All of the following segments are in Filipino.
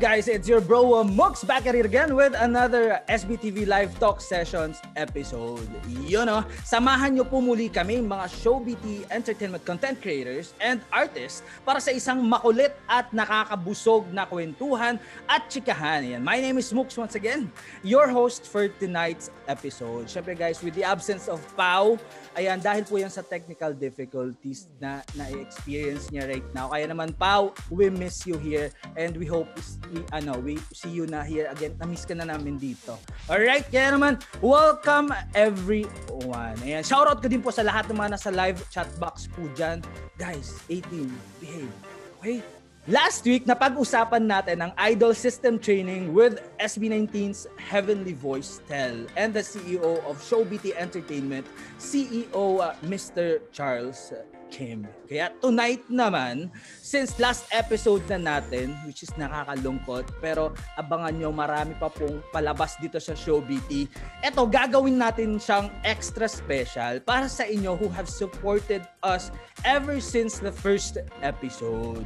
guys? It's your bro Mux back at it again with another SBTV Live Talk Sessions episode. Samahan nyo po muli kami mga ShowBT entertainment content creators and artists para sa isang makulit at nakakabusog na kwentuhan at chikahan. Ayan. My name is Mux once again, your host for tonight's episode. Syempre guys, with the absence of Pau, ayan, dahil po yan sa technical difficulties na na-experience niya right now. Kaya naman Pau, we miss you here and we hope we see you na here again. Na-miss ka na namin dito. Alright, kaya naman, welcome everyone. Ayan, shoutout ko din po sa lahat ng mga nasa live chat box po dyan. Guys, 18, behave. Okay? Last week, napag-usapan natin ang idol system training with SB19's Heavenly Voice Tel and the CEO of ShowBT Entertainment, CEO Mr. Charles Kim. Kaya tonight naman, since last episode na natin, which is nakakalungkot, pero abangan nyo, marami pa pong palabas dito sa ShowBT. Eto, gagawin natin siyang extra special para sa inyo who have supported us ever since the first episode.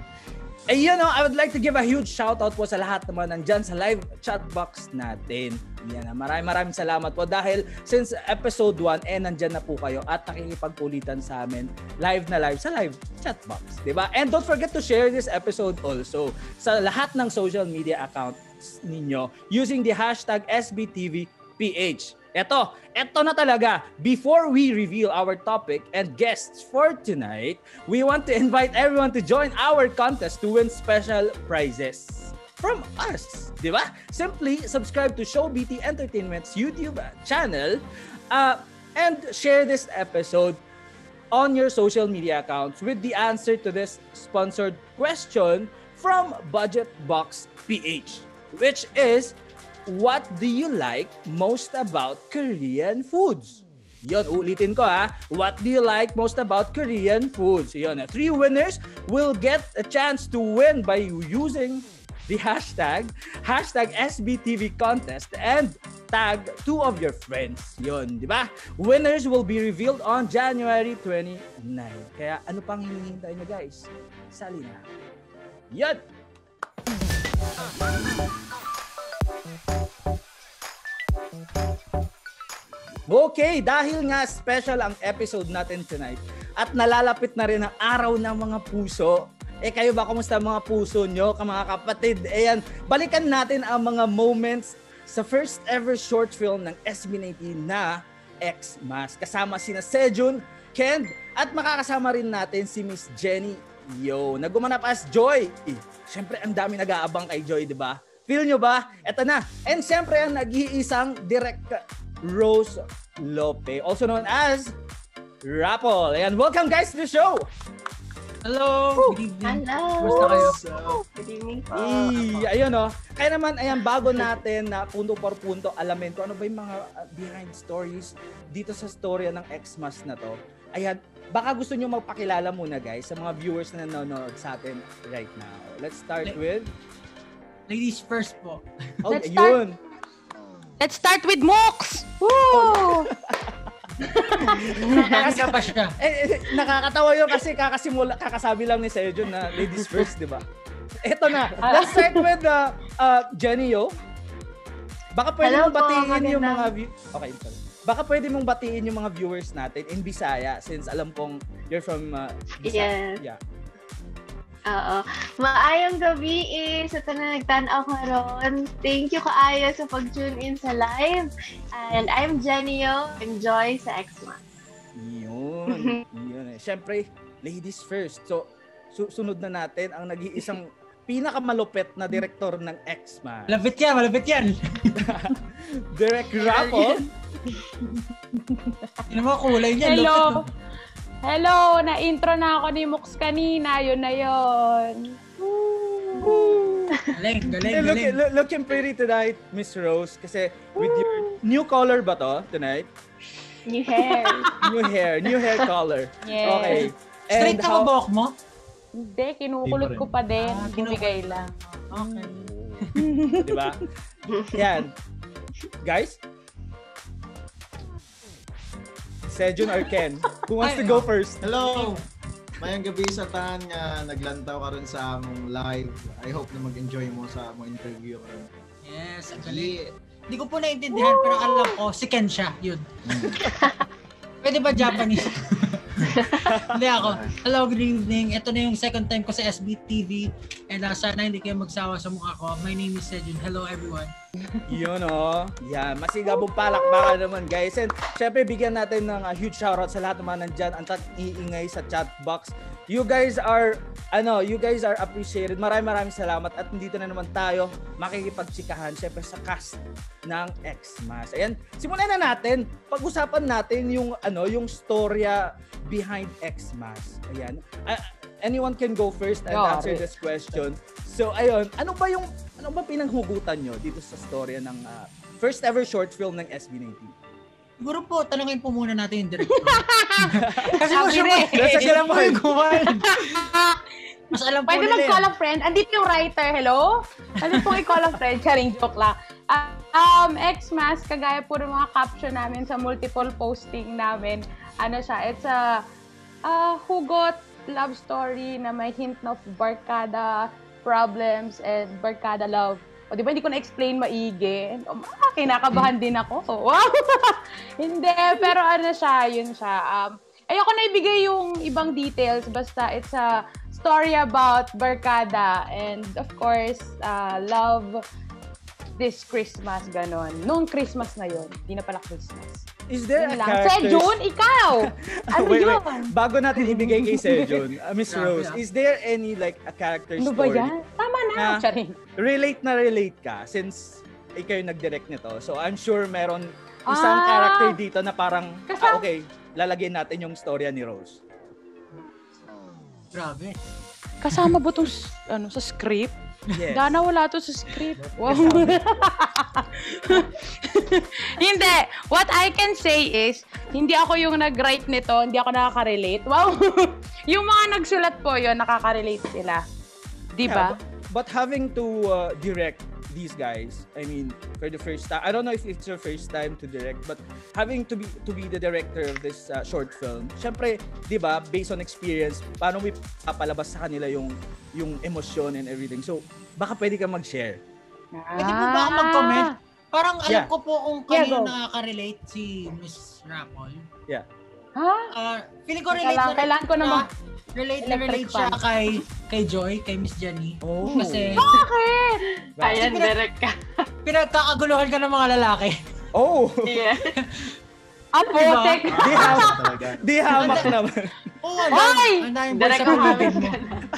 I would like to give a huge shout out po sa lahat naman nandyan sa live chat box natin. Maraming salamat po dahil since episode 1 nandyan na po kayo at nakikipagkulitan sa amin live sa live chat box, diba? And don't forget to share this episode also sa lahat ng social media accounts ninyo using the hashtag SBTVPH. Eto na talaga. Before we reveal our topic and guests for tonight, we want to invite everyone to join our contest to win special prizes from us. Di ba? Simply subscribe to ShowBT Entertainment's YouTube channel and share this episode on your social media accounts with the answer to this sponsored question from Budget Box PH, which is, what do you like most about Korean foods? Yon, ulitin ko ha. What do you like most about Korean foods? Yon, 3 winners will get a chance to win by using the hashtag SBTV contest and tag 2 of your friends. Yon, di ba? Winners will be revealed on January 29. Kaya ano pang hinihintay nyo guys? Sali na. Yon! Okay, dahil nga special ang episode natin tonight at nalalapit na rin ang araw ng mga puso. Kayo ba, kumusta mga puso nyo, mga kapatid? Ayan, balikan natin ang mga moments sa first ever short film ng SB19 na Xmas. Kasama sina Sejun, Ken, at makakasama rin natin si Miss Jenny Yo, na gumanap as Joy. Siyempre, ang dami nag-aabang kay Joy, di ba? Feel nyo ba? Eto na. And siyempre, ang nag-iisang direct Rose Lope, also known as Rapol. Ayan, welcome guys to the show! Hello! Good evening. Hello! Kumusta kayo? Good evening po. Ayun Kaya naman, ayan, bago natin na punto por punto alamin ko ano ba yung mga behind stories dito sa storya ng Xmas na to. Ayan, baka gusto nyo magpakilala muna guys sa mga viewers na nanonood sa atin right now. Let's start with... Ladies first po. Okay, yun. Let's start with Mox! Woo! Nakakasa pa siya. Nakakatawa yun kasi kakasabi lang ni Sejun na ladies first, di ba? Eto na. Let's start with Jenny Yo. Baka pwede mong batiin yung mga Okay, sorry. Baka pwede mong batiin yung mga viewers natin in Bisaya since alam kong you're from Bisaya. Yes. Yeah. Oo. Maayong gabi sa tanang nagtanaw karon. Thank you kaayo sa pag-tune in sa live. And I'm Jenny-O. Enjoy sa Xmas. Yun. Siyempre, ladies first. So, sunod na natin ang nag-iisang pinakamalupit na direktor ng Xmas. Malapit yan. Direct Rapol. Ano mo kulay niya? Hello! Hello! Na-intro na ako ni Mux kanina. Yun na yun. Galing. Looking pretty tonight, Miss Rose. Kasi with your new color ba to tonight? New hair. New hair color. Yes. Okay. Straight ka buhok mo? Hindi, kinukulot ko pa din. Bumigay lang. Okay. Diba? Yan. Guys? Sejun or Ken? Who wants to go first? Hello! Mayang gabi sa tahan nga naglantaw ka rin sa among live. I hope na mag-enjoy mo sa among interview ka rin. Yes, ang galing. Hindi ko po naintindihan, pero alam ko, si Ken siya, yun. Pwede ba Japanese? Hindi ako. Hello, good evening. Ito na yung second time ko sa SBTV. And sana hindi kayo magsawa sa mukha ko. My name is Sejun. Hello, everyone. Yun o. Yan. Masigabong palakpakan naman guys. And syempre bigyan natin ng huge shoutout sa lahat ng mga nandyan. Ang iingay sa chat box. You guys are appreciated. Maraming salamat. At dito na naman tayo makikipagtsikahan syempre sa cast ng Xmas. Ayan. Simulan na natin. Pag-usapan natin yung storya behind Xmas. Ayan. Anyone can go first and answer this question. So ayun, ano ba pinanghugutan nyo dito sa storya ng first ever short film ng SB19? Siguro po, tanungin po muna natin yung director. Kasi po siya po yung kumain. Mas alam po Pwede nila mag-call a friend. Andito yung writer, hello? Andito pong i-call a friend. Charing joke lang. Xmas, kagaya po ng mga caption namin sa multiple posting namin. It's a hugot love story na may hint of barkada problems and barkada love. O di ba hindi ko na-explain maigi? Kinakabahan din ako. Wow! Hindi, pero yun siya. Ayoko na ibigay yung ibang details, basta it's a story about barkada and of course, love this Christmas, ganon. Noong Christmas na yun, di na pala Christmas. Is there a character? Sejun, ikaw! Ano wait, yun? Bago natin ibigay kay Sejun, Miss Rose, is there any a character ano story? Ano ba yan? Tama na, Charing. Relate ka since ikaw yung nag-direct nito. So I'm sure meron isang character dito na parang, okay, lalagyan natin yung storya ni Rose. Grabe. Kasama ba itong sa script? Yes. Dana, wala to sa script. Wow. Hindi. What I can say is, hindi ako yung nag-write nito, hindi ako nakaka-relate. Wow. Yung mga nagsulat po yun, nakaka-relate sila. Diba? Yeah, but having to direct these guys, I mean, for the first time, I don't know if it's your first time to direct, but having to be the director of this short film, syempre, di ba, based on experience, paano mo papalabas sa kanila yung emosyon and everything. So, baka pwede ka mag-share. Pwede po ba ako mag-comment? Parang alam ko po kung kanino nakaka-relate si Miss Rapol. Yeah. Feeling ko relate kailangan ko naman. Relate siya kay Joy, kay Miss Jenny. Oh. Kasi bakit? Ayan, direct ka. Pinagkakaguluhan ka ng mga lalaki. Oh! Yeah. Apotek! Di hamak naman. Oo, ang daming boys sa kapatid mo.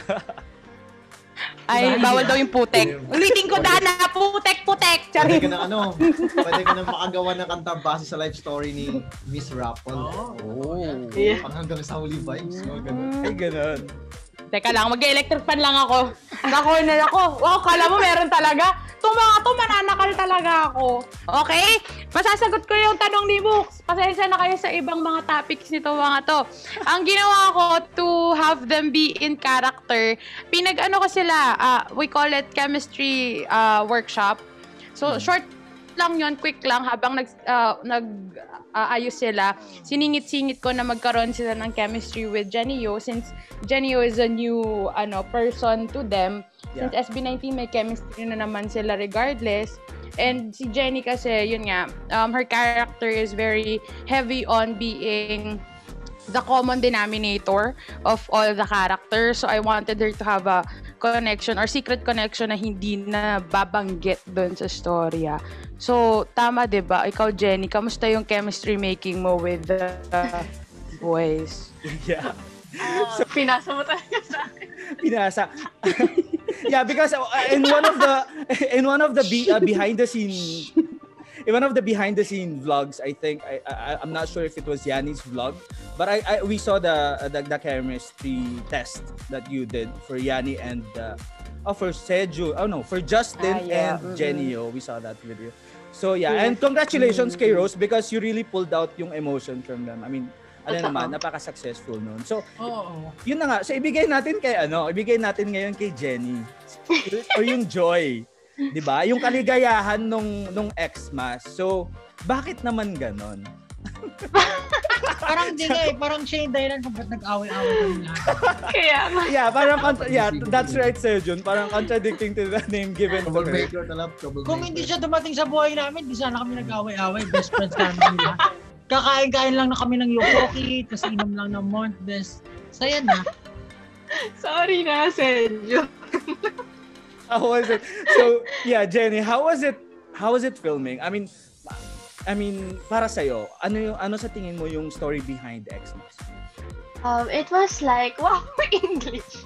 Ay, bawal daw yung putek. Ulitin ko, Dana, putek! Pwede ka na makagawa ng kanta base sa life story ni Miss Rapol. Oh. Yeah. Pang hanggang sa huli vibes. Ganun. Ay, ganun. Teka lang, mag-electric fan lang ako. Na-corner ako. Wow, kala mo meron talaga? Itong mga to, mananakal talaga ako. Okay? Masasagot ko yung tanong ni Mooks. Pasensya na kayo sa ibang mga topics nito mga to. Ang ginawa ko to have them be in character, pinag-ano ko sila, we call it chemistry workshop. So, short lang yon, quick lang, habang ayos sila. Siningit-singit ko na magkaroon sila ng chemistry with Jenny Yo since Jenny Yo is a new person to them. Yeah. Since SB19 may chemistry na naman sila regardless. And si Jenny kasi, yun nga, her character is very heavy on being the common denominator of all the characters. So I wanted her to have a connection or secret connection na hindi na babanggit doon sa storya. So, tama, diba? Ikaw, Jenny, kamusta yung chemistry making mo with the boys? Yeah. So, pinasa mo talaga sa akin. Pinasa. Yeah, because in one of the behind the scene vlogs, I think I'm not sure if it was Yanni's vlog, but we saw the chemistry test that you did for Yanni and for Sejun. Oh no, for Justin and Jenny. We saw that video. So yeah, and congratulations kay Rose because you really pulled out yung emotion from them. I mean, naman, napaka-successful noon. So, yun na nga. So, ibigay natin ngayon kay Jenny. Or yung joy. 'Di ba? Yung kaligayahan nung Xmas. So, bakit naman ganon? Parang hindi nga parang siya yung dahilan kung ba't nag-away-away kami lahat. Kaya nga. Yeah, parang, that's right, Sir Jun. Parang contradicting to the name given to her. Troublemaker talaga, troublemaker. Kung hindi siya dumating sa buhay namin, di sana kami nag-away-away. Best friends kami lahat. Kakain-kain lang na kami ng yokoki, tapos inom lang ng Montbest. Saya na. Sorry na, Sergio. How was it? So, yeah, Jenny, how was it filming? I mean, para sa'yo, ano sa tingin mo yung story behind Xmas? It was like, wow, English.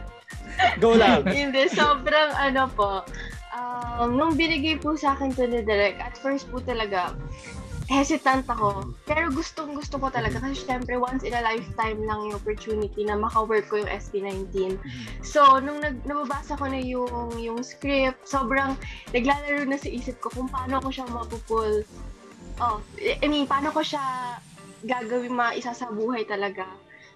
Go lang. Hindi, sobrang po. Nung binigay po sa akin to ni Direk, at first po talaga, hesitant ako. Pero gustong-gusto ko talaga kasi syempre once in a lifetime lang yung opportunity na maka-work ko yung SB19. So, nung nababasa ko na yung script, sobrang naglalaro na sa isip ko kung paano ko siya mapupul. Paano ko siya gagawin maisa sa buhay talaga.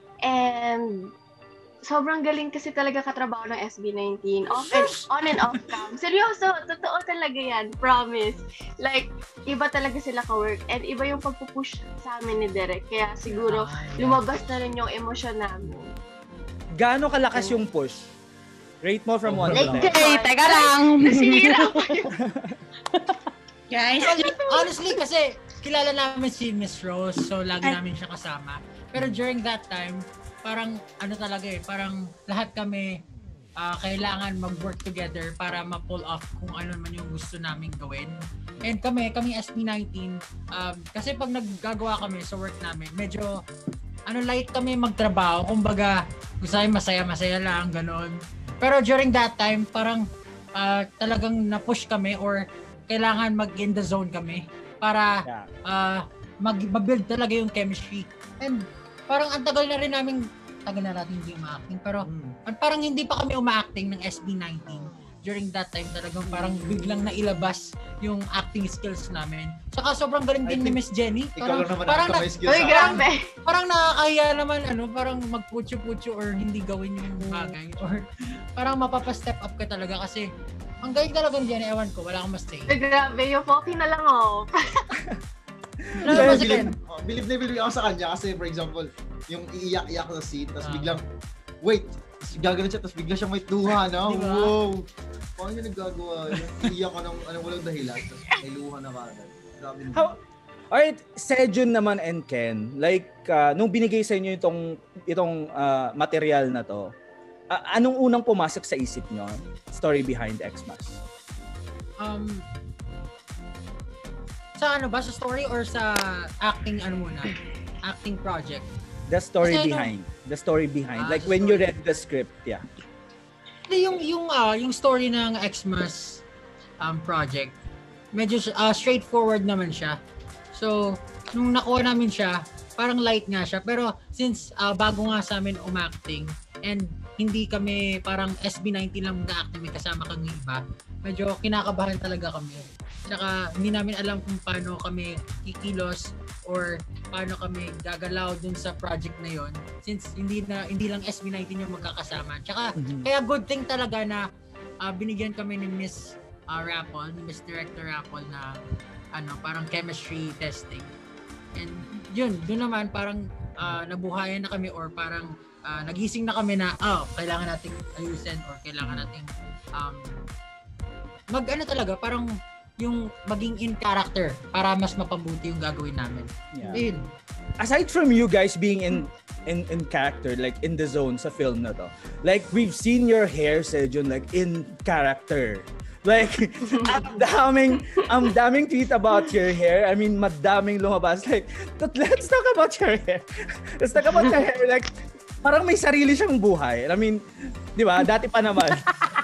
And sobrang galing kasi talaga katrabaho ng SB19. On and off cam. Seryoso, totoo talaga yan. Promise. Like, iba talaga sila ka-work. And iba yung pagpupush sa amin ni Derek. Kaya siguro, lumabas na rin yung emosyon namin. Gaano kalakas yung push? Rate mo from 1 to 10. Okay, teka lang. Nasira pa yun. Guys, honestly kasi kilala namin si Miss Rose, so lagi namin siya kasama. Pero during that time, parang parang lahat kami kailangan mag-work together para ma-pull off kung ano man yung gusto namin gawin. And kami SB19, kasi pag naggagawa kami sa work namin, medyo light kami magtrabaho. Kumbaga, gusto namin masaya-masaya lang, gano'n. Pero during that time, parang talagang na-push kami or kailangan mag-in the zone kami para mag-build talaga yung chemistry. And parang ang tagal na rin natin hindi uma-acting, pero parang hindi pa kami uma-acting ng SB19. During that time talagang parang biglang nailabas yung acting skills namin. Saka sobrang galing din ni Miss Jenny. Parang nakakahiya naman parang magputyo-putyo or hindi gawin yung bagay or parang mapapa-step up ka talaga kasi ang galing talaga ni Jenny, ewan ko, wala akong mas say. Grabe, yung poking na lang ako. Believe ako sa kanya kasi for example, yung iiyak-iyak sa scene, tapos biglang, wait, gagawin siya, tapos bigla siyang may luha na, diba? Wow! Paano niya nagagawa? Iiyak ka ng walang dahilan, tapos may luha na kagad. Grabe. Alright, Sejun naman and Ken, like, nung binigay sa inyo itong material na to, anong unang pumasok sa isip nyo? Story behind Xmas? Sa sa story or sa acting acting project? The story behind. Like when you read the script, yeah. Yung story ng Xmas project, medyo straightforward naman siya. So, nung nakuha namin siya, parang light nga siya. Pero since bago nga sa amin umacting and hindi kami parang SB19 lang mag-acting, may kasama kami iba, medyo kinakabahan talaga kami. Tsaka hindi namin alam kung paano kami kikilos or paano kami gagalaw dun sa project na yon since hindi lang SB19 yung magkakasama. Tsaka kaya good thing talaga na binigyan kami ni Miss Rapol, ni Miss Director Rapol na parang chemistry testing. And yun, doon naman parang nabuhayan na kami or parang nagising na kami na kailangan nating ayusin or kailangan nating talaga parang yung maging in character para mas mapabuti yung gagawin namin. Yeah. Aside from you guys being in character, like in the zone sa film na to, like we've seen your hair, Sejun, like in character. Like, ang daming tweet about your hair. I mean, madaming lumabas. Like, let's talk about your hair. Let's talk about your hair. Like, parang may sarili siyang buhay. I mean, di ba? Dati pa naman.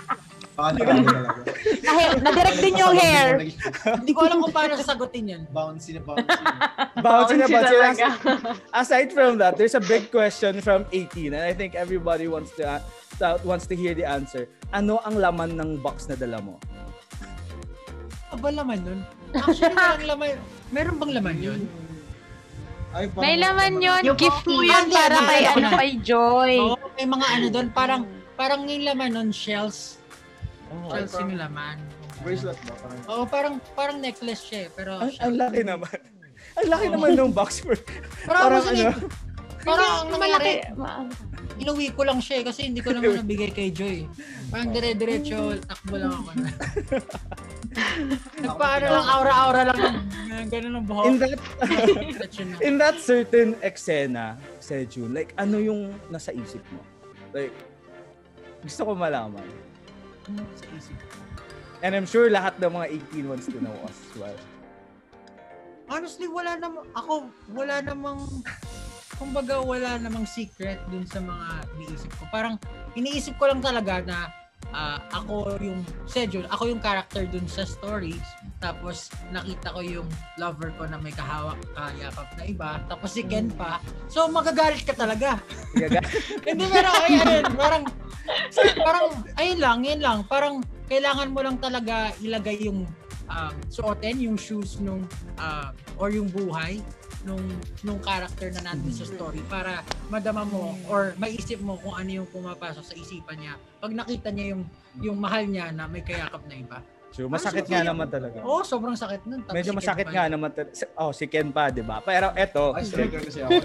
Na-direct din yung hair. Hindi ko alam kung paano sasagutin yan. Bouncy na. Bouncy. Aside from that, there's a big question from 18 and I think everybody wants to hear the answer. Ano ang laman ng box na dala mo? Aba laman nun? Actually, walang laman. Meron bang laman yun? May laman yun. Gift mo yun para kay Joy. May mga doon. Parang yung laman nun, shells. Shells yung laman. Bracelet ba? Oo, parang necklace siya eh. Pero ang laki naman. Ang laki naman ng box for... Parang ano? Parang ang nangyari, Malaki. inuwi ko lang siya kasi hindi ko naman nabigay kay Joy. Parang dire-diretso, takbo lang ako na. Nagpaano lang, aura-aura lang. Ganun ang buhok. In that certain eksena, Sejun, like, ano yung nasa isip mo? Like, gusto ko malaman. Sa isip ko. And I'm sure lahat ng mga 18 wants to know as well. Honestly, wala namang kumbaga wala namang secret dun sa mga iniisip ko. Parang iniisip ko lang talaga na ako yung Sejun, ako yung character dun sa story. Tapos nakita ko yung lover ko na may kayakap na iba. Tapos si Ken pa. So magagalit ka talaga. Hindi pero ayun, parang ayun lang. Parang kailangan mo lang talaga ilagay yung suotin yung shoes nung or yung buhay nung character na nandun sa story para madama mo or maisip mo kung ano yung pumapasok sa isipan niya pag nakita niya yung mahal niya na may kayakap na iba. So, masakit nga naman talaga. Oo, sobrang sakit nun. Tapos Medyo si masakit Ken nga pa naman talaga. Si Ken pa, di ba? Pero eto. Icebreaker kasi ako.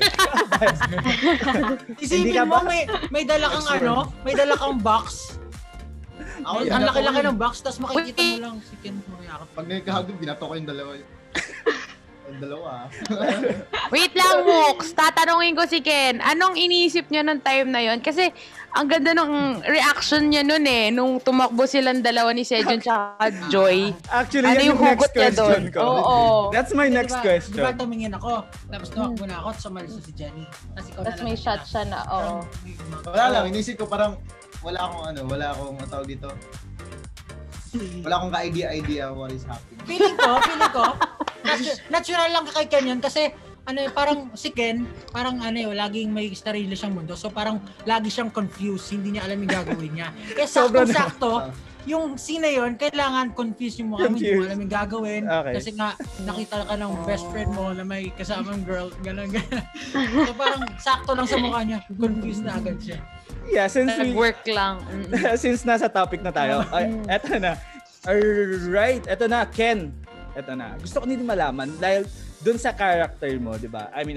Isipin mo, may dala kang box. Ako, Ang laki-laki ng box, tapos makikita mo lang si Ken kumayakap. Pag nagkahagod, binato ko yung dalawa. Yung dalawa. Wait lang, Mox. Tatanungin ko si Ken, anong iniisip niya nung time na yon? Kasi ang ganda ng reaction niya nun nung tumakbo silang dalawa ni Sejun tsaka Joy. Actually, Ano yan yung yung hugot next niya question doon? ko. Oo. That's my next question. Diba tumingin ako, tapos tumakbo na ako, tapos sumalis si Jenny. Tapos ikaw Tapos na may lang shot siya na, oo. Wala lang, inisip ko parang wala akong tawag dito. Wala akong ka-idea what is happening. Feeling ko, natural lang kay Ken yun kasi parang si Ken, parang laging may sarili siyang mundo. So parang lagi siyang confused, hindi niya alam yung gagawin niya. Kaya sakto, yung scene na yun, kailangan confused yung mukha mo, hindi mo alam yung gagawin. Okay. Kasi nga, nakita ka ng best friend mo na may kasamang girl, gano'n. So parang sakto lang sa mukha niya, confused na agad siya. Yeah, Nag-work lang. since nasa topic na tayo, eto na. Alright, eto na, Ken. Eto na. Gusto ko din malaman dahil dun sa character mo, di ba? I mean,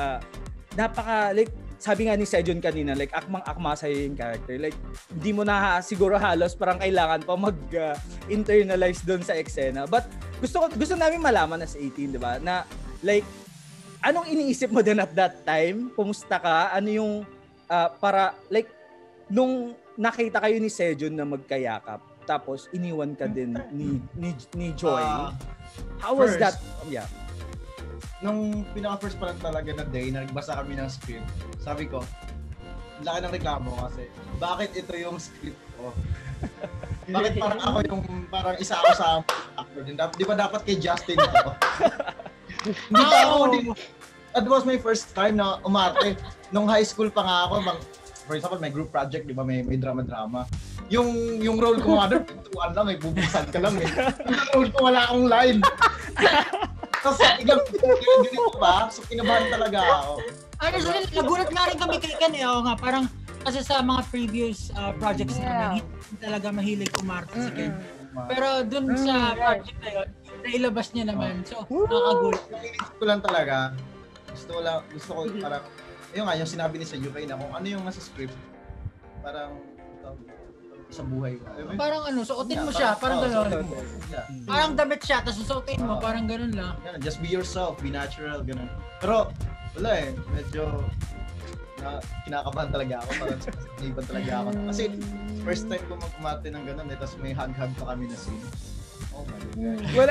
like, sabi nga ni Sejun kanina, like, akmang-akma sa'yo yung character. Like, hindi mo na siguro halos parang kailangan pa mag-internalize dun sa eksena. But, gusto namin malaman as 18, di ba? Na, like, anong iniisip mo din at that time? Kumusta ka? Ano yung, like, nung nakita kayo ni Sejun na magkayakap, tapos iniwan ka din ni Joy. How was first, that? Yeah. Nung pinaka-first pa lang talaga na day, nagbasa kami ng script. Sabi ko, laki ng reklamo kasi, bakit ito yung script ko? Bakit parang ako parang isa ako sa actor din? Di ba dapat kay Justin ito? Hindi pa ako, that was my first time na umarte. Nung high school pa nga ako, for example, may group project, di ba, may drama-drama. Yung role ko nga doon, pintuan lang, may bubusan ka lang eh. Yung role ko, wala akong line. Tapos, ganito ba? So, kinabahan talaga ako. Nagulat nga rin kami kay Ken nga, parang kasi sa mga previous projects namin, hindi talaga mahilig umarte si Ken. Pero dun sa project na yun, nailabas niya naman. So, nakakagulat. Yung inisip ko lang talaga, gusto ko parang, yung sinabi ni sa UK na kung ano yung nasa script, parang sa buhay ko. Parang suotin mo siya, parang gano'n. Parang damit siya, tapos suotin mo, parang gano'n lang. Just be yourself, be natural, gano'n. Pero, wala medyo kinakabahan talaga ako, parang siniban talaga ako. Kasi, first time ko mag-umarte ng gano'n, tapos may hug-hug pa kami na scene. Oh my God. Well,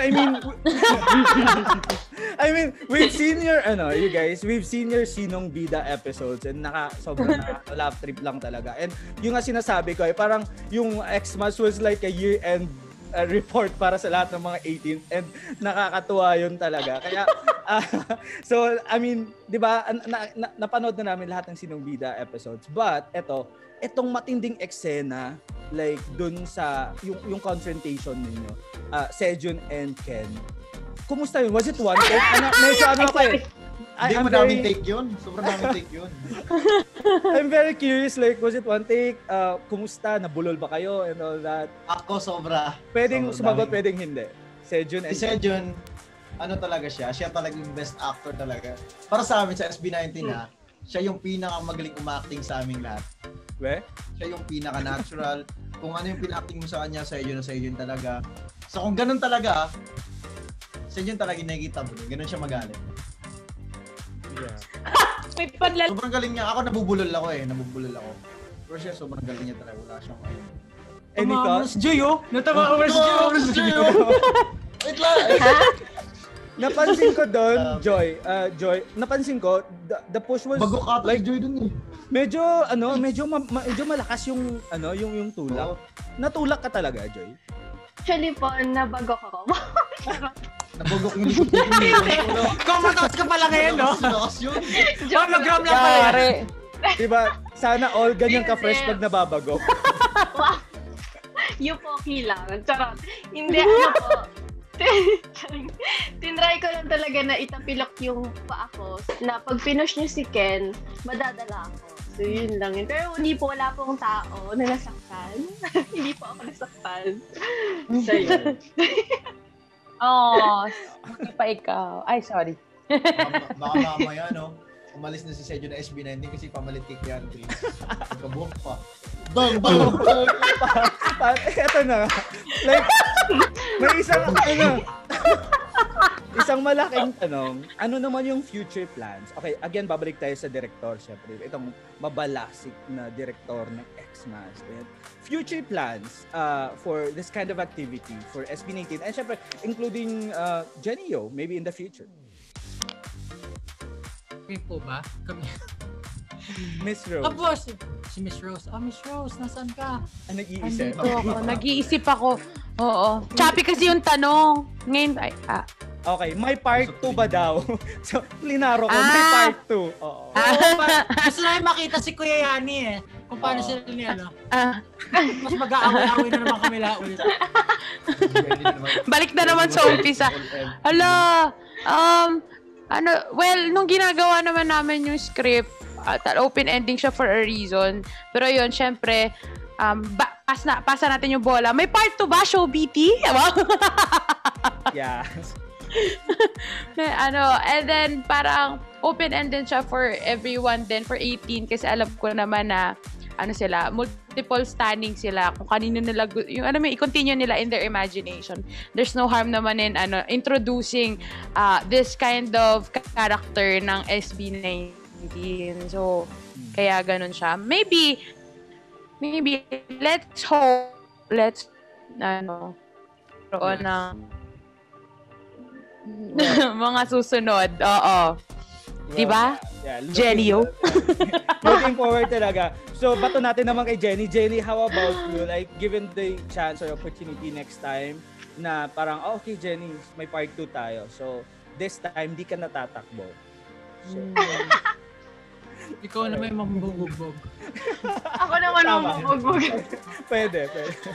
I mean, we've seen your, you guys, we've seen your Sinong Bida episodes and sobrang love trip lang talaga. And yung nga sinasabi ko ay parang yung Xmas was like a year-end report para sa lahat ng mga 18 and nakakatuwa yun talaga. Kaya, so, I mean, di ba, napanood na namin lahat ng Sinong Bida episodes. But, etong matinding eksena, like dun sa yung confrontation ninyo, Sejun and Ken. Kumusta yun? Was it one take? Medyo ako eh. Hindi, madaming take yun. Sobrang daming take yun. I'm very curious, like, was it one take? Kumusta? Nabulol ba kayo and all that? Ako, sobra. Pwedeng Sobrang sumagot, daming. pwedeng hindi. Sejun and Si Sejun, ano talaga siya talaga yung best actor talaga. Para sa amin sa SB19 siya yung pinakamagaling umacting sa aming lahat. Siya yung pinaka-natural. Kung ano yung pina-acting mo sa kanya, sa iyo yun talaga. So kung ganun talaga, sa yun talaga yung nakikita mo. Ganun siya magaling. Yeah. May panlal... Sobrang galing niya. Ako nabubulol ako. Pero siya sobrang galing niya talaga. Wala siyang ayun. Tama si Joy, oh. Natama ko si Joy. Wait lang. Napansin ko doon, Joy, napansin ko, the push was Bago ka like Joy dun eh. medyo malakas yung yung tulak. Natulak ka talaga, Joy? Actually po, nabagok ako. Nabugok yung likod ko. Kumatas ka pala ngayon, no? Lakas yun. Hologram lang pala. Pare. Diba, sana all ganyan ka-fresh pag nababagok. Wow. Yung poki lang. Charot. Hindi, ano po. Tinry ko lang talaga na itapilok yung paa ko na pag pinush niyo si Ken, madadala ako. So yun lang yun. Pero hindi po, wala pong tao na nasaktan. Hindi po ako nasaktan. So yun. Oh, hindi pa ikaw. Ay, sorry. Baka mamaya, no? Umalis na si Sergio na SB19 kasi pamalit kay Keanu Reeves. Nagkabuhok pa. Bang! Eto na. Like, may isang malaking tanong. Ano naman yung future plans? Okay, again, babalik tayo sa director, syempre. Itong mabalasik na director ng Xmas. Future plans for this kind of activity for SB19 and syempre, including Jenny Yo, maybe in the future. Okay po ba? Kami. Miss Rose. Tapos, si Miss Rose. Miss Rose, nasaan ka? Nag-iisip. Andito ako. Nag-iisip ako. Oo. Choppy kasi yung tanong. Ngayon, Okay, may part 2 ba daw? So, linaro ko, may part 2. Oo. Gusto namin makita si Kuya Yani eh. Kung paano sila niya, no? Mas mag-aaway-aaway na naman kami lahat ulit. Balik na naman sa umpisa. Hala, well, nung ginagawa naman namin yung script, open ending siya for a reason. Pero yun, syempre, pasa natin yung bola. May part 2 ba, Show BT? Yeah. And then parang open-ended siya for everyone din, for 18, kasi alam ko naman na sila, multiple standing sila kung kanino nila yung i-continue nila in their imagination. There's no harm naman in introducing this kind of character ng SB19. So kaya ganun siya. Maybe let's hope roon ng mga susunod. Oo. Well, diba? Yeah, Jenny, yo. Looking forward talaga. So, bato natin naman kay Jenny. Jenny, how about you? Like, given the chance or opportunity next time na parang, okay, Jenny, may part 2 tayo. So, this time, di ka natatakbo. So, Ikaw na may mambubugbog. Ako naman ang mabugbog. pwede.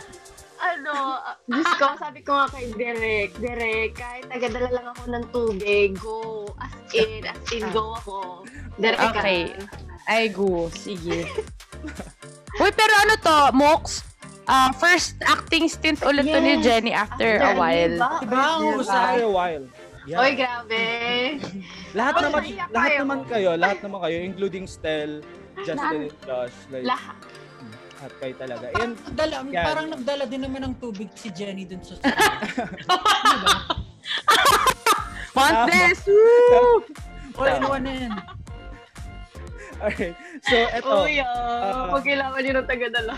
Diyos ko, sabi ko nga kay Derek, kahit tagadala lang ako ng tubig, go. As in, go ako. Derek, Okay. Ay, go. Sige. Uy, pero Mox? First acting stint ulit to ni Jenny after a while. Diba? Ang usay. after a while. Yeah. Oy, grabe. Lahat naman kayo, including Stel, Justin, and Josh. Like, Lahat. lahat kayo talaga. And, Parang nagdala din naman ng tubig si Jenny dun sa diba? Montes! All in one na yan. alright. So, eto. Pag kailangan nyo ng tagadala.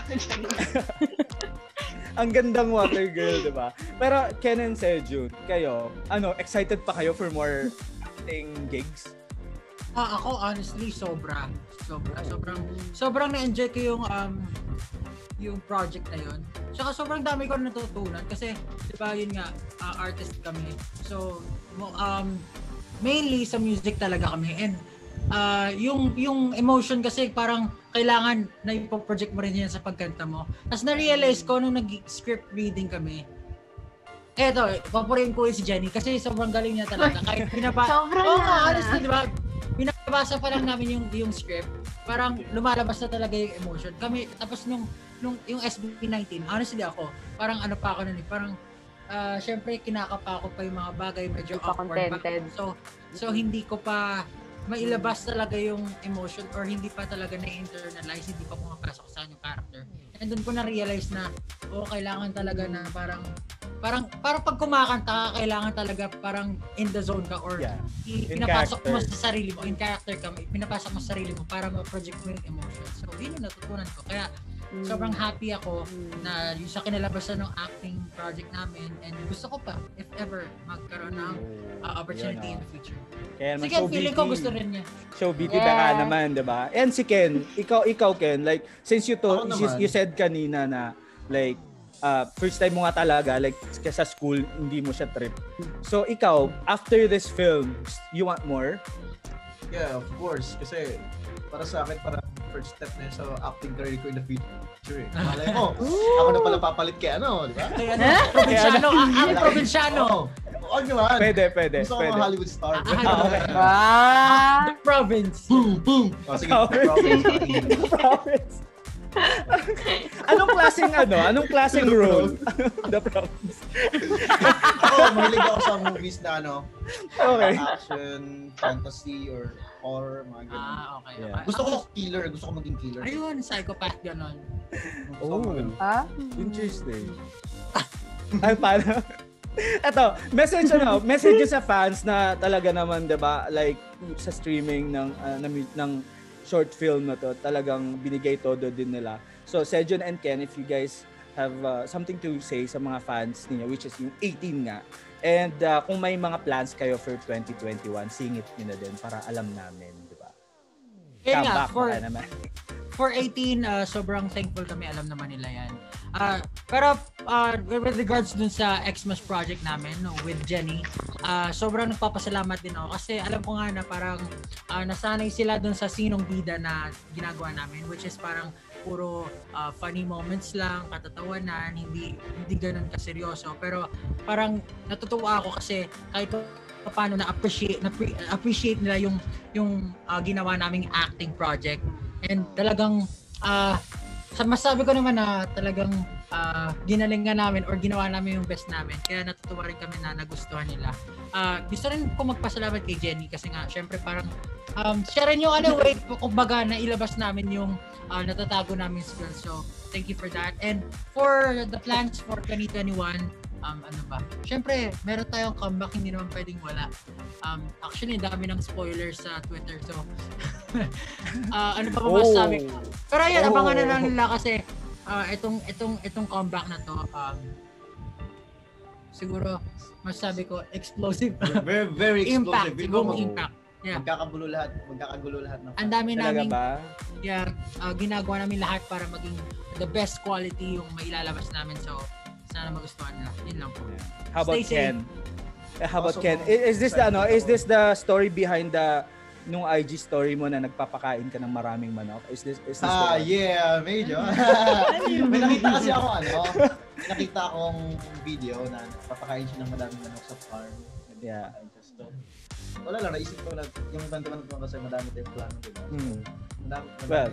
Ang gandang water girl, di ba? Pero Ken and Sejun, kayo, excited pa kayo for more acting gigs? Ako honestly sobrang na-enjoy ko yung project na yun. Saka sobrang dami ko natutunan kasi 'di ba yun nga artist kami. So mainly sa music talaga kami and yung emotion kasi parang kailangan na ipo-project mo rin yan sa pagkanta mo. Tapos na-realize ko nung nag-script reading kami. Eto, papurihin ko si Jenny kasi sobrang galing niya talaga. Kahit honestly, di ba? Binabasa pa lang namin yung script. Parang lumalabas na talaga yung emotion. Kami, tapos nung yung SB19, honestly ako, parang pa ako nun parang syempre kinakapa ko pa yung mga bagay, medyo Hindi pa awkward contented. So hindi ko pa mailabas talaga yung emotion or hindi pa talaga na-internalize, hindi pa pumapasok sa yung character. And doon ko na-realize na kailangan talaga na parang pag kumakanta ka, kailangan talaga parang in the zone ka or pinapasok mo sa sarili mo, in character ka, pinapasok mo sa sarili mo para ma-project mo yung emotion. So yun yung natutunan ko. Kaya sobrang happy ako na yung sa kinalabasan ng acting project namin and gusto ko pa if ever magkaroon ng opportunity in the future. Kaya Si Ken, feeling ko gusto rin niya. Show BT baka naman, 'di ba? And si Ken, ikaw Ken, like since you said kanina na like first time mo nga talaga like sa school hindi mo siya trip. So ikaw, after this film, you want more? Yeah, of course. Kasi para sa akin, parang first step na yun sa acting career ko in the future eh. Malay mo, ako na pala papalit kay di ba? Probinsyano, ang probinsyano. Huwag naman. Pwede. Gusto ko mga Hollywood star. Okay. The province. Boom, boom. Sige, Province. Anong klaseng role? The province. Mahilig ako sa movies na Okay. action, fantasy, or horror, mga ganun. Okay. Yeah. Gusto ko killer. Gusto ko maging killer. Ayun, psychopath ganon. Interesting. Ay, paano? Eto, message sa fans na talaga naman, 'di ba? Like sa streaming ng short film na to, talagang binigay todo din nila. So, Sejun and Ken, if you guys have something to say sa mga fans niyo, which is yung 18 nga. And kung may mga plans kayo for 2021, singit niyo na din para alam namin, 'di ba? Kaya nga, for 18, sobrang thankful kami, alam naman nila yan. Pero with regards dun sa Xmas project namin with Jenny, sobrang nagpapasalamat din ako kasi alam ko nga na parang nasanay sila dun sa sinong bida na ginagawa namin, which is parang puro funny moments lang, katatawanan, hindi ganun kaseryoso. Pero parang natutuwa ako kasi kahit paano na-appreciate nila yung ginawa naming acting project. And talagang masabi ko naman na talagang ginalingan namin or ginawa namin yung best namin. Kaya natutuwa rin kami na nagustuhan nila. Gusto rin ko magpasalamat kay Jenny kasi nga syempre parang siya rin yung way kumbaga na ilabas namin yung natatago namin skills. So thank you for that. And for the plans for 2021, syempre meron tayong comeback, hindi naman pwedeng wala. Actually dami ng spoilers sa Twitter, so ano pa masasabi ko. Pero ayun, abangan na lang nila kasi itong comeback na to, siguro masasabi ko explosive. Very, very explosive. Impact, impact. Yeah. Magkakagulo lahat ng ang dami namin ba? ginagawa namin lahat para maging the best quality yung mailalabas namin, so sana magustuhan nila. Yun lang po. How about Stay Ken? How about Ken? Is this the story behind nung IG story mo na nagpapakain ka ng maraming manok? Is this yeah, medyo. May nakita kasi ako may nakita akong video na papakain siya ng madaming manok sa farm. Yeah. Wala lang, naisip ko lang yung kwento-kwento ko kasi madami tayong plano, diba? Madami. Well,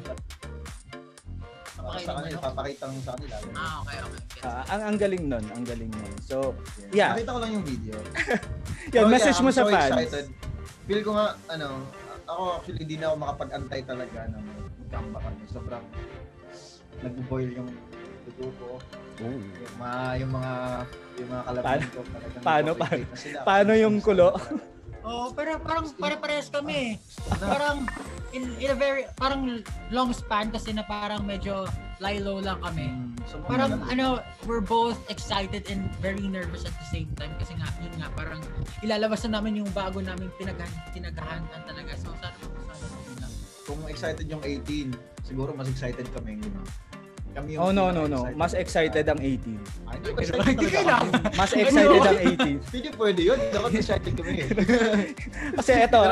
papakita mo sa kanila. Okay. ang galing nun. So, yeah. Nakita ko lang yung video. Message mo sa fans. Excited. Feel ko nga, ako actually hindi na ako makapag-antay talaga na mag-comeback kami. Sobrang nag-boil yung dugo ko. Yung mga kalaban ko talagang paano yung kulo? Pero parang pare-parehas kami. Parang in a very parang long span kasi na parang medyo lie-low lang kami. So, parang we're both excited and very nervous at the same time kasi nga yun nga parang ilalabas na namin yung bago naming tinagahan talaga. So sana lang. Kung excited yung 18, siguro mas excited kami, Kami yung no. Mas excited ang 18. Hindi lang. Mas excited ang 18. Hindi pwede yun. Dapat excited kami. Kasi eto.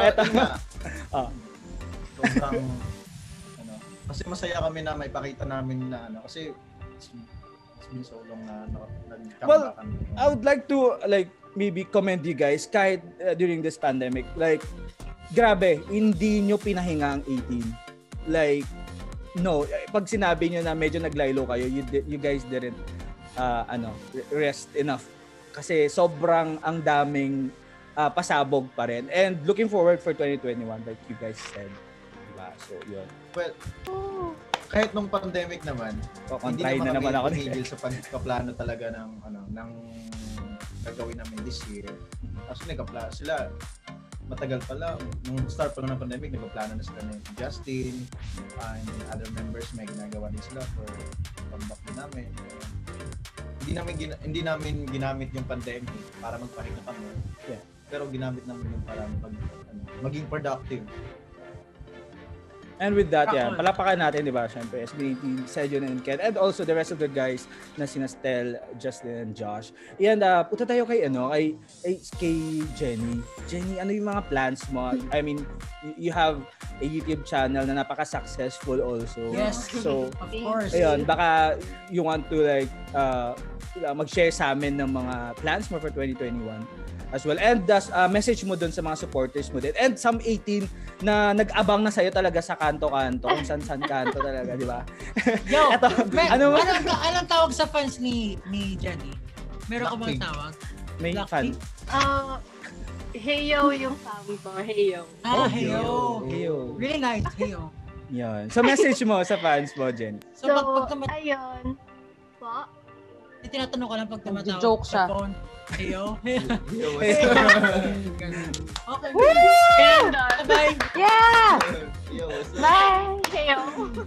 Sobrang kasi masaya kami na may pakita namin na kasi it's been so long na nag-comeback kami. I would like to maybe commend you guys kahit during this pandemic. Grabe, hindi nyo pinahinga ang 18. No, pag sinabi nyo na medyo naglaylo kayo, you guys didn't rest enough kasi sobrang ang daming pasabog pa rin. And looking forward for 2021 like you guys said. Diba? So, yun. Well, kahit nung pandemic naman, hindi naman ako tumigil sa pagkaplano talaga ng gagawin namin this year. Kasi nagkaplano sila. Matagal pala, nung start pa lang ng pandemic, nagpaplano na sila ni Justin and other members, may ginagawa din sila for comeback din namin. Hindi namin ginamit yung pandemic para magpahinga kami. Yeah. Pero ginamit namin yung para maging productive. And with that, palapakan natin, di ba? Siyempre, SB19, Sejon and Ken, and also the rest of the guys na sina Stel, Justin, and Josh. And punta tayo kay Jenny. Jenny, ano yung mga plans mo? I mean, you have a YouTube channel na napaka-successful also. Yes, so, of course. Ayun, baka you want to like mag-share sa amin ng mga plans mo for 2021 as well. And message mo dun sa mga supporters mo din. And some 18 na nag-abang na sa'yo talaga sa kanto-kanto. Kung san-san kanto talaga, di ba? Yo, Eto, anong tawag sa fans ni Jenny? Meron ka bang tawag? May fan? Heyo yung fan ko. Heyo. Heyo. Really nice, Heyo. Yan. So message mo sa fans mo, Jenny. So ayun. Po? Tinatanong ko lang pag tumatawag Joke siya. sa phone. Heyo. Okay. Bye. Yeah! Bye! Heyo.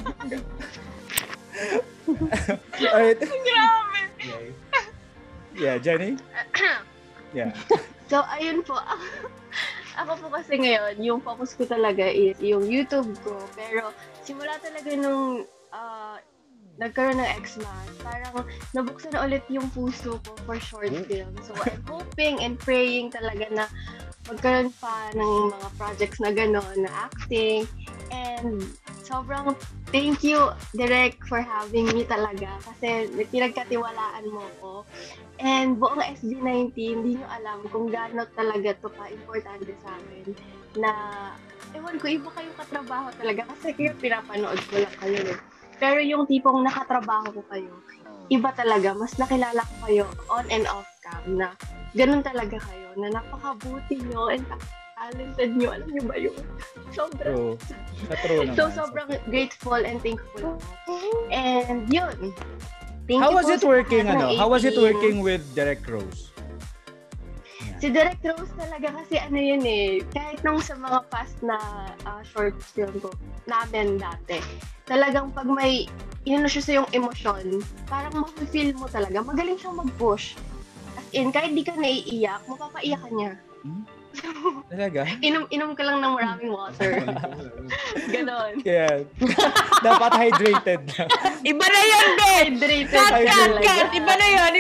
Alright. Grabe. Yeah, Jenny? Yeah. So, ayun po. Ako po kasi ngayon, yung focus ko talaga is yung YouTube ko. Pero simula talaga nung nagkaroon ng Xmas, parang nabuksan na ulit yung puso ko for short film. So, I'm hoping and praying talaga na magkaroon pa ng mga projects na gano'n, na acting. And sobrang thank you, Direk, for having me talaga. Kasi pinagkatiwalaan mo ko. And buong SB19, hindi nyo alam kung gaano talaga ito ka-importante sa amin. Na, ewan ko, iba kayong katrabaho talaga. Kasi kayo pinapanood ko lang kayo. Pero yung tipong nakatrabaho ko kayo, iba talaga. Mas nakilala ko kayo on and off cam na ganun talaga kayo. Na napakabuti nyo and talented nyo. Alam nyo ba yun? Sobrang. True naman. So, sobrang grateful and thankful. And yun. How was it working How was it working with Derek Rose? Si Derek Rose talaga kasi yun kahit nung sa mga past na short film ko namin dati, talagang pag may siya sa yung emosyon, parang ma-feel mo talaga, magaling siyang mag-push. As in, kahit di ka naiiyak, mapapaiyak ka niya. Talaga? Inom ka lang ng maraming water. Ganon. Yeah. Dapat hydrated na. Iba na yun, Ben! Hydrated. Cut! Iba na yun!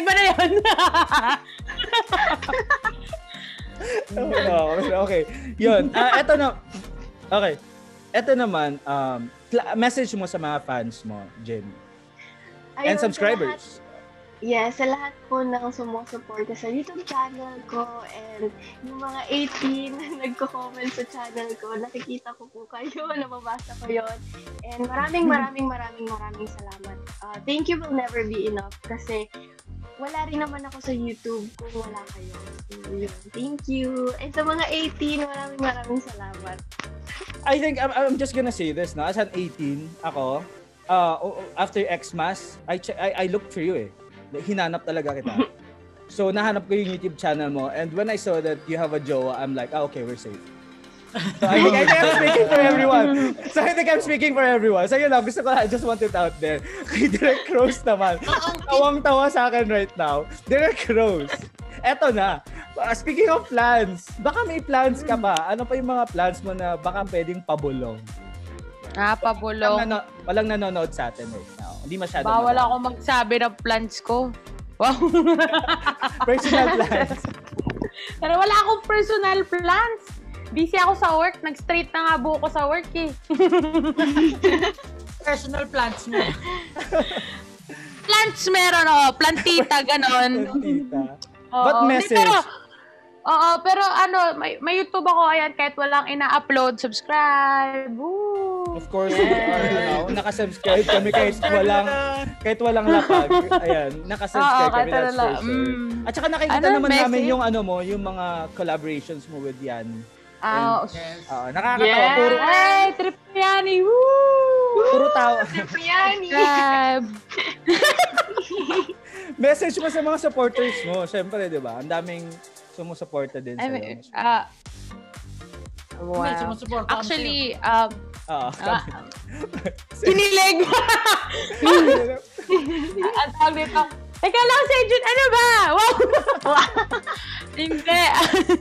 Okay. Yun. Eto na. Okay. Eto naman, message mo sa mga fans mo, Jen. And subscribers. Sa lahat po ng sumusuporta sa YouTube channel ko and yung mga 18 na nagko-comment sa channel ko, nakikita ko po kayo, nababasa ko yon. And maraming salamat. Thank you will never be enough kasi wala rin naman ako sa YouTube kung wala kayo. So, yun. Thank you. And sa mga 18, maraming salamat. I think I'm just gonna say this, no? As an 18, ako, after Xmas, I looked for you Hinanap talaga kita. So, nahanap ko yung YouTube channel mo, and when I saw that you have a jowa, I'm like, okay, we're safe. So, I think I'm speaking for everyone. So, yun lang, gusto ko, I just want it out there. Kay Derek Rose naman. Tawang-tawa sa akin right now. Derek Rose. Eto na. Speaking of plans, baka may plans ka pa. Ano pa yung mga plans mo na baka pwedeng pabulong? Pabulong. Walang nanonood sa atin right now. Hindi masyado. Bawal ako magsabi ng plans ko. Wow. Personal plans. Pero wala akong personal plans. Busy ako sa work. Nag-straight na nga buko sa work Personal plans mo. Plants meron plantita, ganon. Plantita. But message. Pero may YouTube ako, ayan, kahit walang ina-upload, subscribe. Woo! Of course, nakasubscribe kami kahit kahit walang lapag, ayan, naka-subscribe kami, that's for sure. At saka nakikita naman namin yung yung mga collaborations mo with Yan. Nakakatawa. Puro, Tripriani! Woo! Puro tao. Tripriani! Message mo sa mga supporters mo, syempre, di ba? Ang daming sumusuporta din sa'yo. Wow. Actually, Sinilig! ang tawag dito, teka lang, Sejun, ano ba? Wow! Hindi.